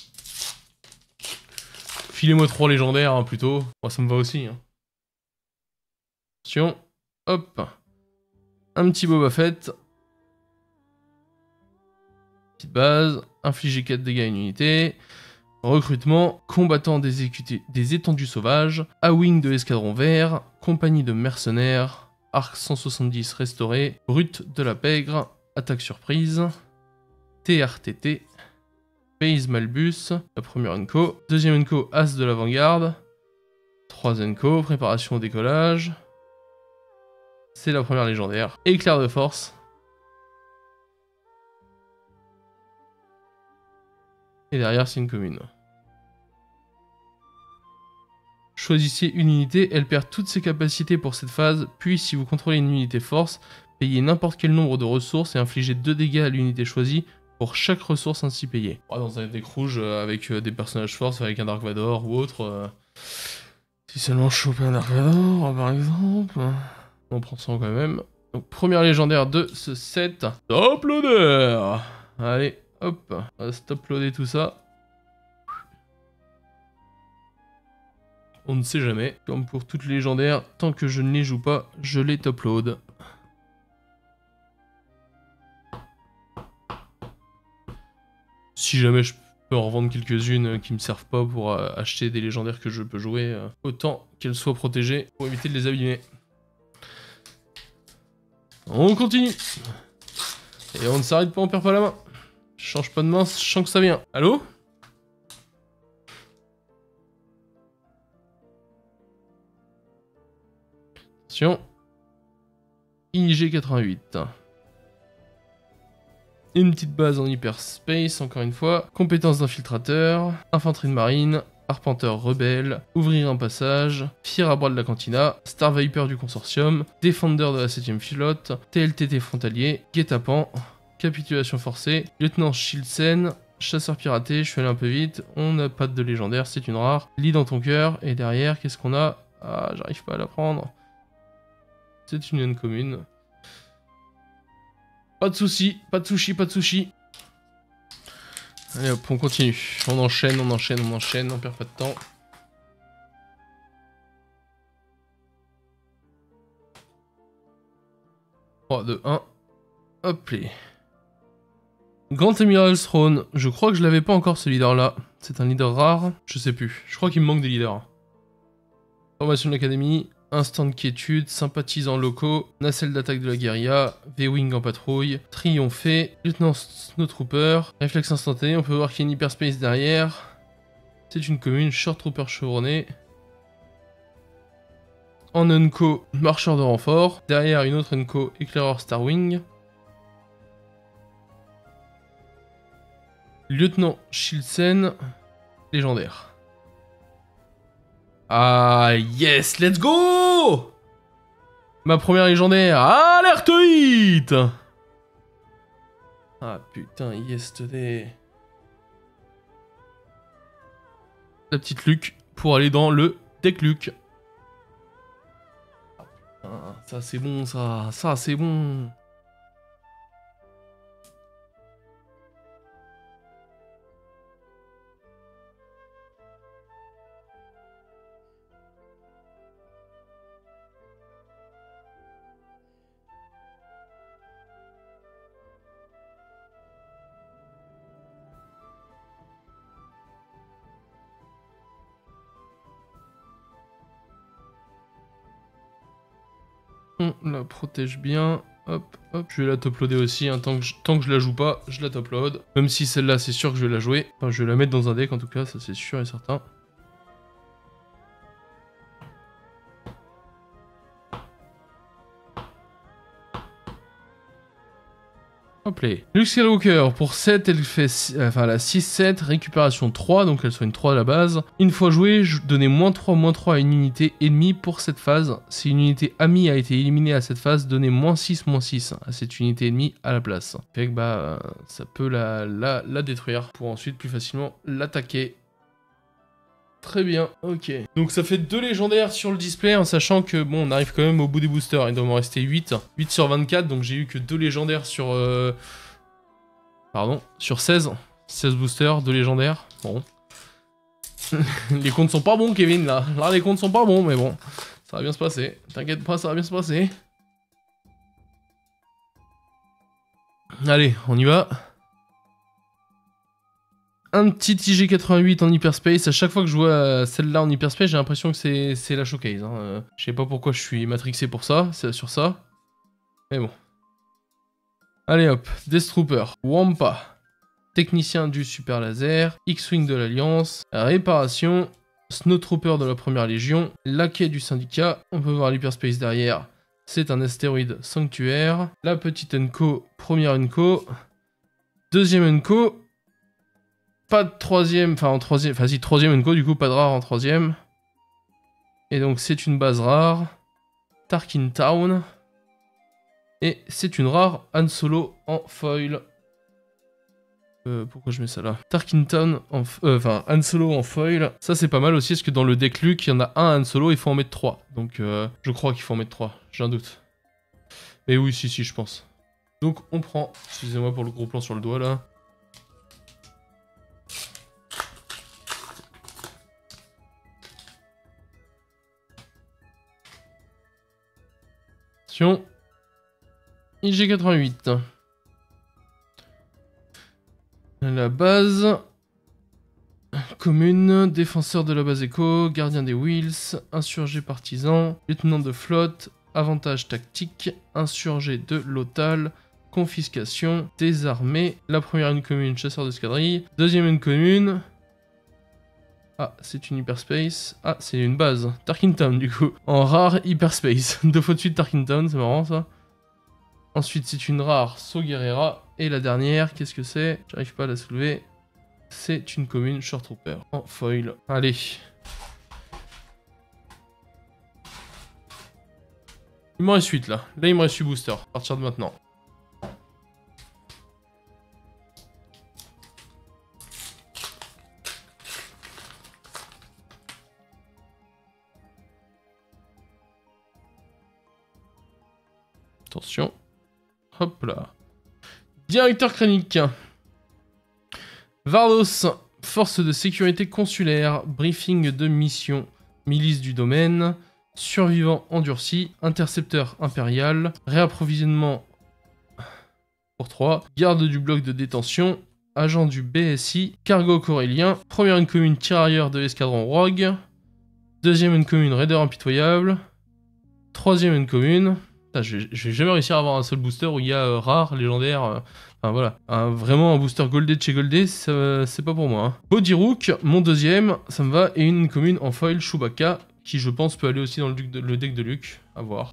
Filez-moi trois légendaires, hein, plutôt. Moi, ça me va aussi. Hein. Attention. Hop. Un petit Boba Fett. Petite base. Infliger quatre dégâts à une unité. Recrutement. Combattant des, des étendues sauvages. A-Wing de l'escadron vert. Compagnie de mercenaires. Arc cent soixante-dix restauré. Brute de la pègre. Attaque surprise. T R T T. Base Malbus, la première Enco, deuxième Enco, As de l'avant-garde, trois Enco, préparation au décollage, c'est la première légendaire, éclair de force, et derrière c'est une commune. Choisissez une unité, elle perd toutes ses capacités pour cette phase, puis si vous contrôlez une unité force, payez n'importe quel nombre de ressources et infligez deux dégâts à l'unité choisie, pour chaque ressource ainsi payée. Oh, dans un deck rouge euh, avec euh, des personnages force, avec un Dark Vador ou autre. Euh... Si seulement je chopais un Dark Vador, par exemple. On prend ça quand même. Donc, première légendaire de ce set. Top loader. Allez, hop. On va stop loader tout ça. On ne sait jamais. Comme pour toutes les légendaires, tant que je ne les joue pas, je les top load. Si jamais je peux en revendre quelques-unes qui me servent pas pour euh, acheter des légendaires que je peux jouer, euh, autant qu'elles soient protégées pour éviter de les abîmer. On continue. Et on ne s'arrête pas, on perd pas la main. Je change pas de main, je sens que ça vient. Allô? Attention. I G quatre-vingt-huit. Une petite base en hyperspace, encore une fois. Compétences d'infiltrateur, infanterie de marine, arpenteur rebelle, ouvrir un passage, fier à bras de la cantina, Star Viper du consortium, défendeur de la septième flotte, T L T T frontalier, guet-apens, capitulation forcée, lieutenant Shildsen, chasseur piraté, je suis allé un peu vite, on n'a pas de légendaire, c'est une rare, lis dans ton cœur, et derrière, qu'est-ce qu'on a? Ah, j'arrive pas à la prendre. C'est une union commune. Pas de soucis, pas de sushi, pas de sushi. Allez hop, on continue. On enchaîne, on enchaîne, on enchaîne, on perd pas de temps. trois, deux, un. Hop les. Grand Emiral's Throne. Je crois que je l'avais pas encore ce leader là. C'est un leader rare. Je sais plus. Je crois qu'il me manque des leaders. Formation de l'académie. Instant de quiétude, sympathisants locaux, nacelle d'attaque de la guérilla, V-Wing en patrouille, triomphé, lieutenant Snowtrooper, réflexe instantané, on peut voir qu'il y a une hyperspace derrière. C'est une commune, short trooper chevronné. En Unco, marcheur de renfort, derrière une autre Unco, éclaireur Starwing. Lieutenant Shildsen, légendaire. Ah yes, let's go! Ma première légendaire, alerte hit! Ah putain, yesterday. La petite Luke pour aller dans le deck Luke. Ah, ça c'est bon, ça, ça c'est bon. On la protège bien. Hop, hop. Je vais la top-loader aussi. Hein. Tant, que je, tant que je la joue pas, je la top-load. Même si celle-là, c'est sûr que je vais la jouer. Enfin, je vais la mettre dans un deck en tout cas, ça c'est sûr et certain. Hop là. Luke Skywalker, pour sept, elle fait enfin, la six sept, récupération trois, donc elle soigne trois à la base. Une fois jouée, donnez moins trois, moins trois à une unité ennemie pour cette phase. Si une unité amie a été éliminée à cette phase, donnez moins six, moins six à cette unité ennemie à la place. Fait que bah, ça peut la, la, la détruire pour ensuite plus facilement l'attaquer. Très bien, ok. Donc ça fait deux légendaires sur le display, en sachant que, bon, on arrive quand même au bout des boosters. Il doit m'en rester huit. huit sur vingt-quatre, donc j'ai eu que deux légendaires sur... Euh... Pardon, sur seize. seize boosters, deux légendaires. Bon. Les comptes sont pas bons, Kevin, là. Là, les comptes sont pas bons, mais bon. Ça va bien se passer. T'inquiète pas, ça va bien se passer. Allez, on y va. Un petit I G quatre-vingt-huit en hyperspace. À chaque fois que je vois celle-là en hyperspace, j'ai l'impression que c'est la showcase. Hein. Euh, je sais pas pourquoi je suis matrixé pour ça, sur ça. Mais bon. Allez hop, Death Trooper, Wampa, technicien du super laser, X-Wing de l'Alliance, réparation, Snowtrooper de la première légion, laquais du syndicat. On peut voir l'hyperspace derrière. C'est un astéroïde sanctuaire. La petite Unco, première Unco. Deuxième Unco. Pas de troisième, enfin en troisième, enfin si troisième Unco, du coup pas de rare en troisième. Et donc c'est une base rare, Tarkin Town. Et c'est une rare Han Solo en foil. Euh, pourquoi je mets ça là? Tarkington, en euh, enfin Han Solo en foil. Ça c'est pas mal aussi, parce que dans le deck Luke, il y en a un Han Solo, il faut en mettre trois. Donc euh, je crois qu'il faut en mettre trois, j'ai un doute. Mais oui, si, si, je pense. Donc on prend, excusez-moi pour le gros plan sur le doigt là. Attention. I G quatre-vingt-huit. La base. Commune, défenseur de la base éco, gardien des wheels, insurgé partisan, lieutenant de flotte, avantage tactique, insurgé de l'Otal, confiscation, désarmé, la première une commune, chasseur d'escadrille, deuxième une commune... Ah, c'est une hyperspace. Ah, c'est une base. Tarkington, du coup. En rare hyperspace. Deux fois de suite Tarkington, c'est marrant, ça. Ensuite, c'est une rare Saw Gerrera. Et la dernière, qu'est-ce que c'est? J'arrive pas à la soulever. C'est une commune Short Trooper. En foil. Allez. Il m'en reste huit, là. Là, il me reste huit boosters. À partir de maintenant. Attention. Hop là. Directeur crânique. Vardos, force de sécurité consulaire, briefing de mission, milice du domaine, survivant endurci, intercepteur impérial, réapprovisionnement pour trois, garde du bloc de détention, agent du B S I, cargo corélien, première une commune tirailleur de l'escadron Rogue, deuxième une commune raider impitoyable, troisième une commune... Putain, je, vais, je vais jamais réussir à avoir un seul booster où il y a euh, rare, légendaire, euh, enfin voilà. Un, vraiment un booster goldé de chez Goldé, c'est pas pour moi. Hein. Body Rook, mon deuxième, ça me va, et une commune en foil Chewbacca, qui je pense peut aller aussi dans le, de, le deck de Luke, à voir.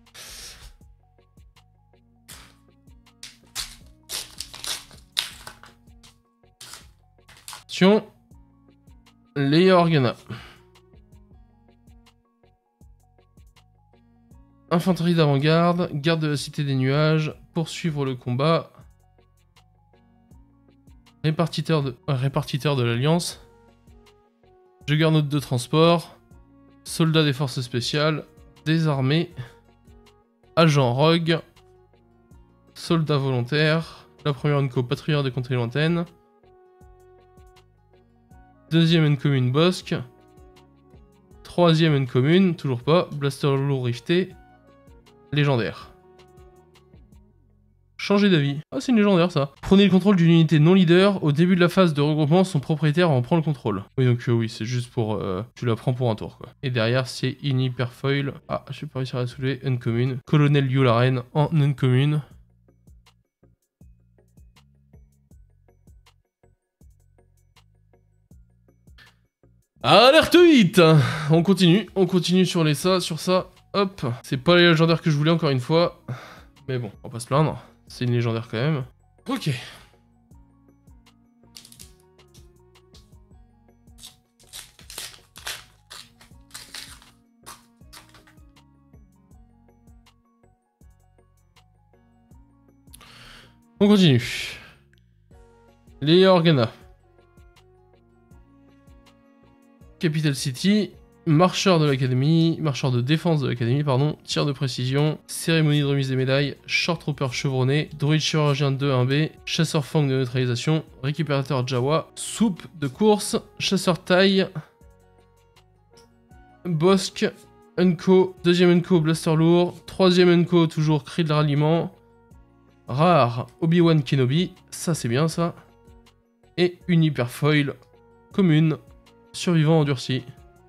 Attention, Leia Organa. Infanterie d'avant-garde, garde de la Cité des Nuages, poursuivre le combat, répartiteur de, euh, répartiteur de l'Alliance, Juggernaut de transport, soldat des forces spéciales, désarmé, agent rogue, soldat volontaire, la première unco patrouilleur des contrées lointaines, deuxième une commune bosque, troisième une commune, toujours pas, blaster lourd rifté, légendaire. Changer d'avis. Ah, c'est une légendaire, ça. Prenez le contrôle d'une unité non leader. Au début de la phase de regroupement, son propriétaire en prend le contrôle. Oui, donc euh, oui, c'est juste pour... Euh, tu la prends pour un tour, quoi. Et derrière, c'est une hyper foil. Ah, je vais pas réussir à la soulever. Uncommune. Colonel Yularen en uncommune. Alerte huit. On continue. On continue sur les ça, sur ça. Hop, c'est pas les légendaires que je voulais encore une fois. Mais bon, on va pas se plaindre. C'est une légendaire quand même. Ok. On continue. Leia Organa. Capital City. Marcheur de l'académie, marcheur de défense de l'académie, pardon, tir de précision, cérémonie de remise des médailles, short trooper chevronné, druide chirurgien deux un B, chasseur fang de neutralisation, récupérateur Jawa, soupe de course, chasseur taille, bosque, unco, deuxième unco blaster lourd, troisième unco toujours cri de ralliement, rare Obi-Wan Kenobi, ça c'est bien ça, et une hyper foil commune, survivant endurci.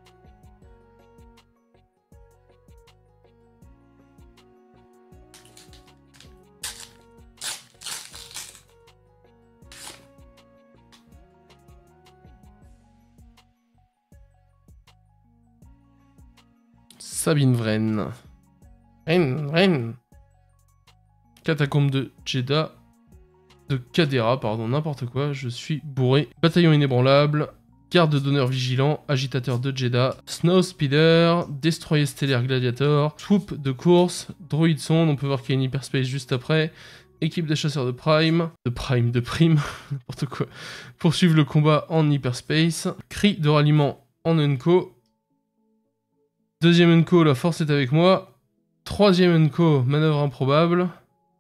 Sabine Wren. Wren, Wren. Catacombe de Jeddah. De Cadera, pardon, n'importe quoi, je suis bourré. Bataillon inébranlable. Garde d'honneur vigilant. Agitateur de Jeddah. Snow Speeder. Destroyer stellaire gladiator. Swoop de course. Droïde sonde, on peut voir qu'il y a une hyperspace juste après. Équipe des chasseurs de Prime. De Prime, de Prime. N'importe quoi. Poursuivre le combat en hyperspace. Cri de ralliement en Unco. Deuxième Unco, la force est avec moi. Troisième Unco, manœuvre improbable.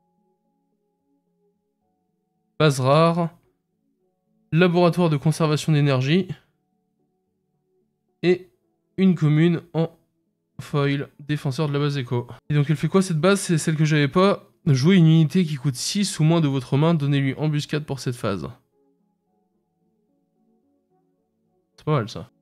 Base rare. Laboratoire de conservation d'énergie. Et une commune en foil, défenseur de la base écho. Et donc elle fait quoi cette base? C'est celle que j'avais pas. Jouez une unité qui coûte six ou moins de votre main, donnez-lui embuscade pour cette phase. C'est pas mal ça.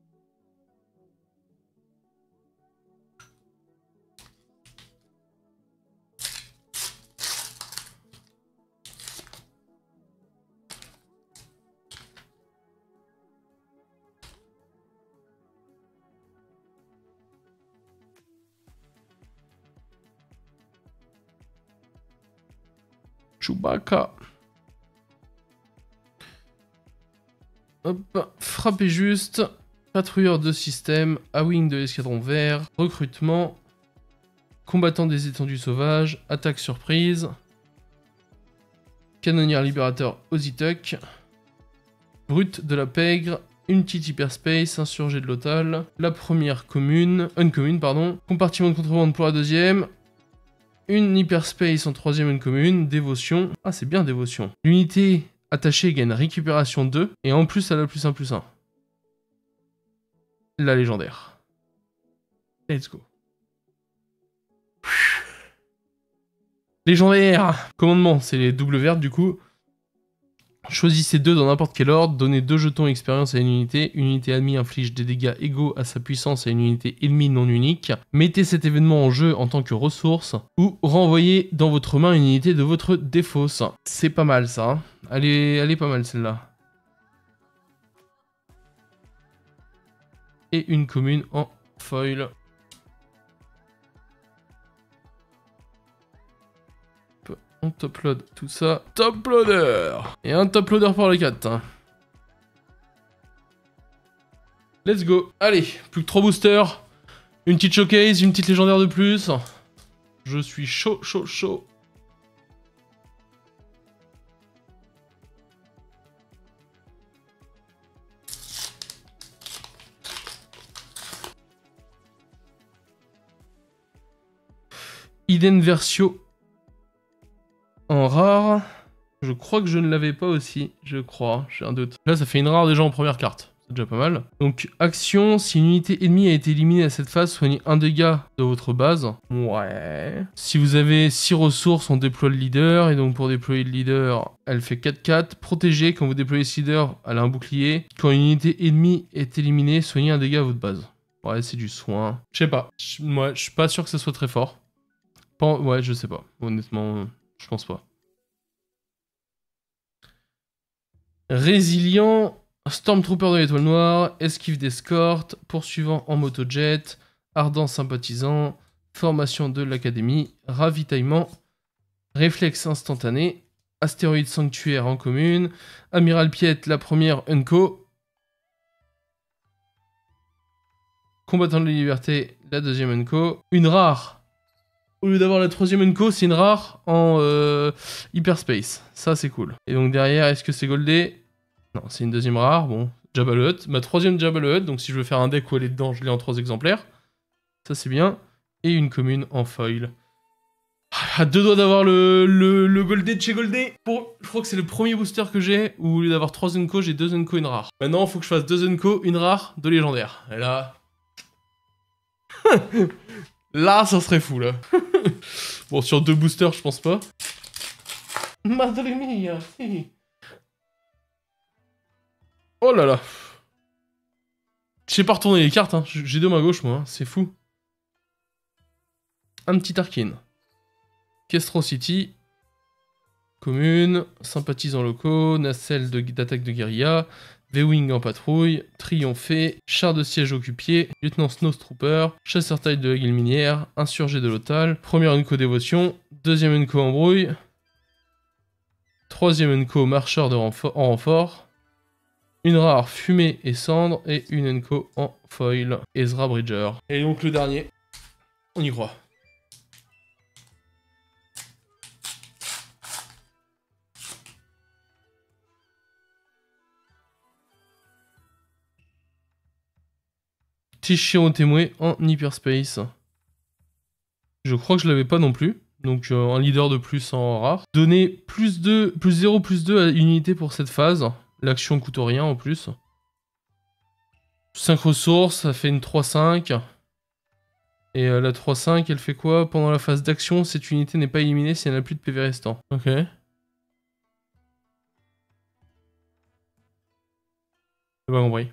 Chewbacca. Hop, frappez juste. Patrouilleur de système, A-Wing de l'escadron vert, recrutement, combattant des étendues sauvages, attaque surprise, canonnière libérateur Ozituck, brute de la pègre, une petite hyperspace, insurgé de l'Otal, la première commune, uncommune pardon, compartiment de contrebande pour la deuxième, une hyperspace en troisième une commune, dévotion, ah c'est bien dévotion, l'unité attachée gagne récupération deux, et en plus elle a plus un plus un. La légendaire. Let's go. Légendaire. Commandement, c'est les doubles vertes du coup. Choisissez deux dans n'importe quel ordre, donnez deux jetons expérience à une unité, une unité ennemie inflige des dégâts égaux à sa puissance à une unité ennemie non unique, mettez cet événement en jeu en tant que ressource, ou renvoyez dans votre main une unité de votre défausse. C'est pas mal ça, hein. Elle est, elle est pas mal celle-là. Et une commune en foil. On topload tout ça. Top loader. Et un top loader pour les quatre. Let's go. Allez, plus que trois boosters. Une petite showcase, une petite légendaire de plus. Je suis chaud, chaud, chaud. Iden Versio en rare. Je crois que je ne l'avais pas aussi. Je crois, j'ai un doute. Là, ça fait une rare déjà en première carte. C'est déjà pas mal. Donc, action. Si une unité ennemie a été éliminée à cette phase, soignez un dégât de votre base. Ouais. Si vous avez six ressources, on déploie le leader. Et donc, pour déployer le leader, elle fait quatre quatre. Protégée. Quand vous déployez ce leader, elle a un bouclier. Quand une unité ennemie est éliminée, soignez un dégât à votre base. Ouais, c'est du soin. Je sais pas. Moi, je suis pas sûr que ça soit très fort. Pas... Ouais, je sais pas. Honnêtement, je pense pas. Résilient, Stormtrooper de l'étoile noire, esquive d'escorte, poursuivant en motojet, ardent sympathisant, formation de l'académie, ravitaillement, réflexe instantané, astéroïde sanctuaire en commune, amiral Piet, la première Unco, combattant de la liberté, la deuxième Unco, une rare. Au lieu d'avoir la troisième Unco, c'est une rare en euh, hyperspace. Ça, c'est cool. Et donc derrière, est-ce que c'est goldé? Non, c'est une deuxième rare. Bon, Jabba le Hutt. Ma troisième Jabba le Hutt. Donc si je veux faire un deck où elle est dedans, je l'ai en trois exemplaires. Ça, c'est bien. Et une commune en foil. À deux doigts d'avoir le, le, le goldé de chez Goldé. Pour, je crois que c'est le premier booster que j'ai où au lieu d'avoir trois Unco, j'ai deux Unco, une rare. Maintenant, il faut que je fasse deux Unco, une rare, deux légendaires. Et là... Là, ça serait fou, là. Bon, sur deux boosters, je pense pas. Madre mia, si. Oh là là. Je sais pas retourner les cartes, hein. J'ai deux mains gauche, moi. Hein. C'est fou. Un petit Tarkin. Kestro City. Commune. Sympathisants locaux. Nacelle d'attaque de, de guérilla. V-Wing en patrouille, Triomphé, char de siège occupé, lieutenant Snowtrooper, chasseur taille de la guilde minière, insurgé de l'Otal, première Unco dévotion, deuxième Unco embrouille, troisième Unco marcheur de renfort, en renfort, une rare fumée et cendre, et une Unco en foil, Ezra Bridger. Et donc le dernier, on y croit. Teshiro Temue en hyperspace. Je crois que je l'avais pas non plus. Donc euh, un leader de plus en rare. Donner plus deux, plus zéro, plus deux à une unité pour cette phase. L'action coûte rien en plus. cinq ressources, ça fait une trois cinq. Et euh, la trois cinq, elle fait quoi? Pendant la phase d'action, cette unité n'est pas éliminée si elle n'a plus de P V restant. Ok. J'ai pas compris.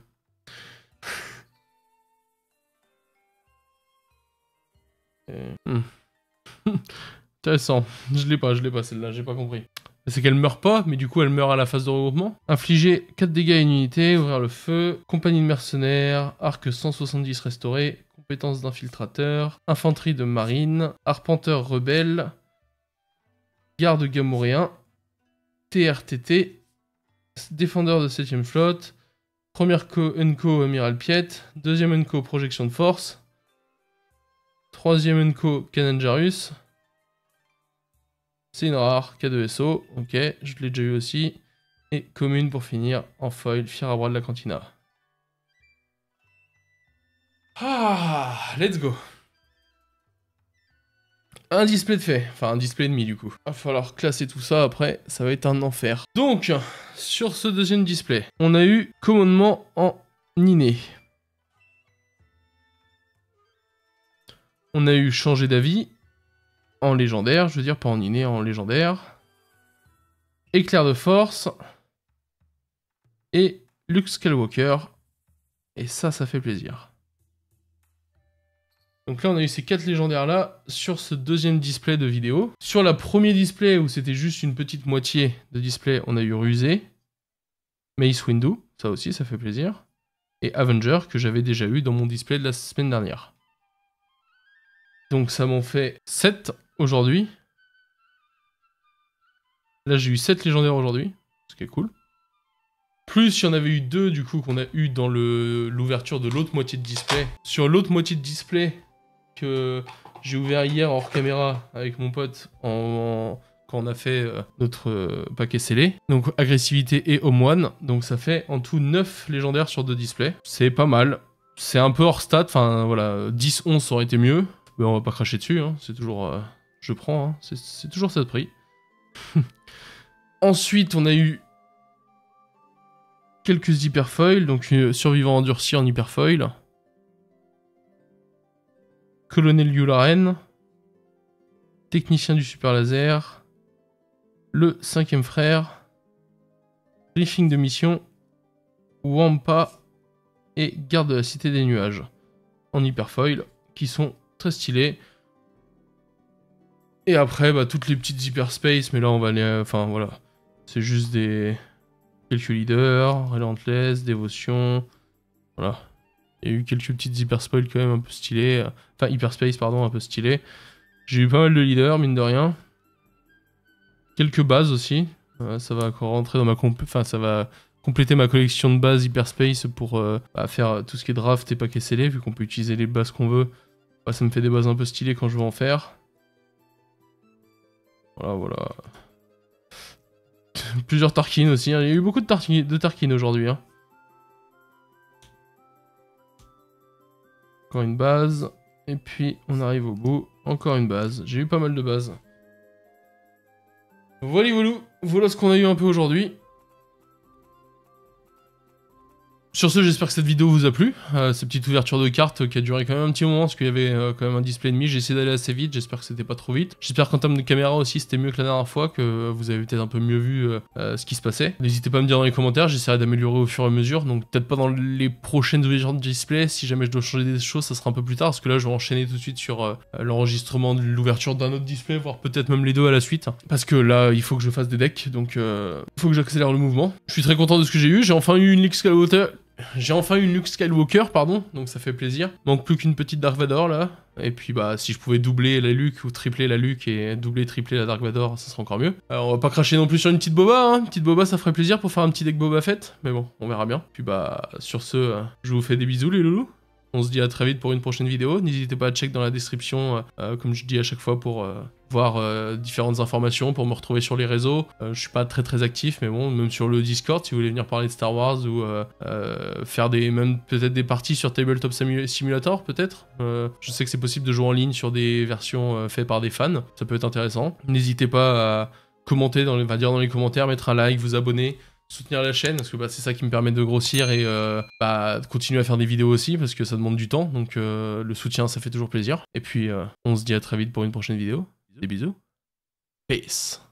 Et... hmm. Intéressant. Je l'ai pas, je l'ai pas celle-là, j'ai pas compris. C'est qu'elle meurt pas, mais du coup elle meurt à la phase de regroupement. Infliger quatre dégâts à une unité, ouvrir le feu, compagnie de mercenaires, arc cent soixante-dix restauré, compétences d'infiltrateur, infanterie de marine, arpenteur rebelle, garde gamoréen, T R T T, défendeur de septième flotte, première co Unco amiral Piet, deuxième Unco projection de force, troisième Unco Cananjarus. C'est une rare, K deux S O, ok, je l'ai déjà eu aussi. Et commune pour finir, en foil, fier à bras de la cantina. Ah, let's go. Un display de fait, enfin un display et demi du coup. Il va falloir classer tout ça après, ça va être un enfer. Donc, sur ce deuxième display, on a eu commandement en inné. On a eu changer d'avis. En légendaire, je veux dire, pas en inné, en légendaire. Éclair de force. Et Luke Skywalker. Et ça, ça fait plaisir. Donc là, on a eu ces quatre légendaires là sur ce deuxième display de vidéo. Sur la premier display, où c'était juste une petite moitié de display, on a eu Rusé. Mace Windu, ça aussi, ça fait plaisir. Et Avenger, que j'avais déjà eu dans mon display de la semaine dernière. Donc ça m'en fait sept aujourd'hui. Là j'ai eu sept légendaires aujourd'hui, ce qui est cool. Plus il y en avait eu deux du coup qu'on a eu dans l'ouverture de l'autre moitié de display. Sur l'autre moitié de display que j'ai ouvert hier hors caméra avec mon pote en, en, quand on a fait euh, notre euh, paquet scellé. Donc agressivité et home one. Donc ça fait en tout neuf légendaires sur deux displays. C'est pas mal. C'est un peu hors stat, enfin voilà, dix onze ça aurait été mieux. Mais on va pas cracher dessus, hein. C'est toujours... Euh, je prends, hein. C'est toujours ça de prix. Ensuite, on a eu quelques hyperfoils, donc euh, survivant endurci en hyperfoil. Colonel Yularen. Technicien du super laser. Le cinquième frère. Briefing de mission. Wampa. Et garde de la cité des nuages. En hyperfoil, qui sont très stylés. Et après, bah, toutes les petites hyperspace, mais là on va aller... Enfin voilà, c'est juste des... Quelques leaders, Relentless, Dévotion... Voilà. Il y a eu quelques petites hyperspoils quand même un peu stylées. Enfin, hyperspace, pardon, un peu stylées. J'ai eu pas mal de leaders, mine de rien. Quelques bases aussi. Euh, ça va encore rentrer dans ma... Comp... Enfin, ça va compléter ma collection de bases hyperspace pour euh, bah, faire tout ce qui est draft et paquet scellé, vu qu'on peut utiliser les bases qu'on veut. Bah, ça me fait des bases un peu stylées quand je veux en faire. Voilà, voilà. Plusieurs Tarkin aussi. Hein. Il y a eu beaucoup de Tarkin, de Tarkin aujourd'hui. Hein. Encore une base. Et puis, on arrive au bout. Encore une base. J'ai eu pas mal de bases. Voilà, voilà. Voilà ce qu'on a eu un peu aujourd'hui. Sur ce, j'espère que cette vidéo vous a plu. Euh, cette petite ouverture de cartes qui a duré quand même un petit moment parce qu'il y avait euh, quand même un display ennemi. J'ai essayé d'aller assez vite, j'espère que c'était pas trop vite. J'espère qu'en termes de caméra aussi c'était mieux que la dernière fois, que vous avez peut-être un peu mieux vu euh, euh, ce qui se passait. N'hésitez pas à me dire dans les commentaires, j'essaierai d'améliorer au fur et à mesure. Donc peut-être pas dans les prochaines ouvertures de display, si jamais je dois changer des choses ça sera un peu plus tard. Parce que là je vais enchaîner tout de suite sur euh, l'enregistrement de l'ouverture d'un autre display, voire peut-être même les deux à la suite. Parce que là il faut que je fasse des decks, donc euh, il faut que j'accélère le mouvement. Je suis très content de ce que j'ai eu, j'ai enfin eu une Luke Skywalker. J'ai enfin eu une Luke Skywalker, pardon, donc ça fait plaisir. Manque plus qu'une petite Dark Vador là. Et puis bah si je pouvais doubler la Luke ou tripler la Luke et doubler tripler la Dark Vador, ça serait encore mieux. Alors on va pas cracher non plus sur une petite Boba, hein. Une petite Boba ça ferait plaisir pour faire un petit deck Boba Fett. Mais bon, on verra bien. Puis bah sur ce, je vous fais des bisous les loulous. On se dit à très vite pour une prochaine vidéo. N'hésitez pas à check dans la description, euh, comme je dis à chaque fois, pour euh, voir euh, différentes informations, pour me retrouver sur les réseaux. Euh, je suis pas très très actif, mais bon, même sur le Discord, si vous voulez venir parler de Star Wars ou euh, euh, faire des même peut-être des parties sur Tabletop Simulator, peut-être. Euh, je sais que c'est possible de jouer en ligne sur des versions euh, faites par des fans, ça peut être intéressant. N'hésitez pas à commenter, dans les, va dire dans les commentaires, mettre un like, vous abonner, soutenir la chaîne, parce que bah, c'est ça qui me permet de grossir et euh, bah, de continuer à faire des vidéos aussi, parce que ça demande du temps, donc euh, le soutien, ça fait toujours plaisir. Et puis, euh, on se dit à très vite pour une prochaine vidéo. Des bisous. Peace.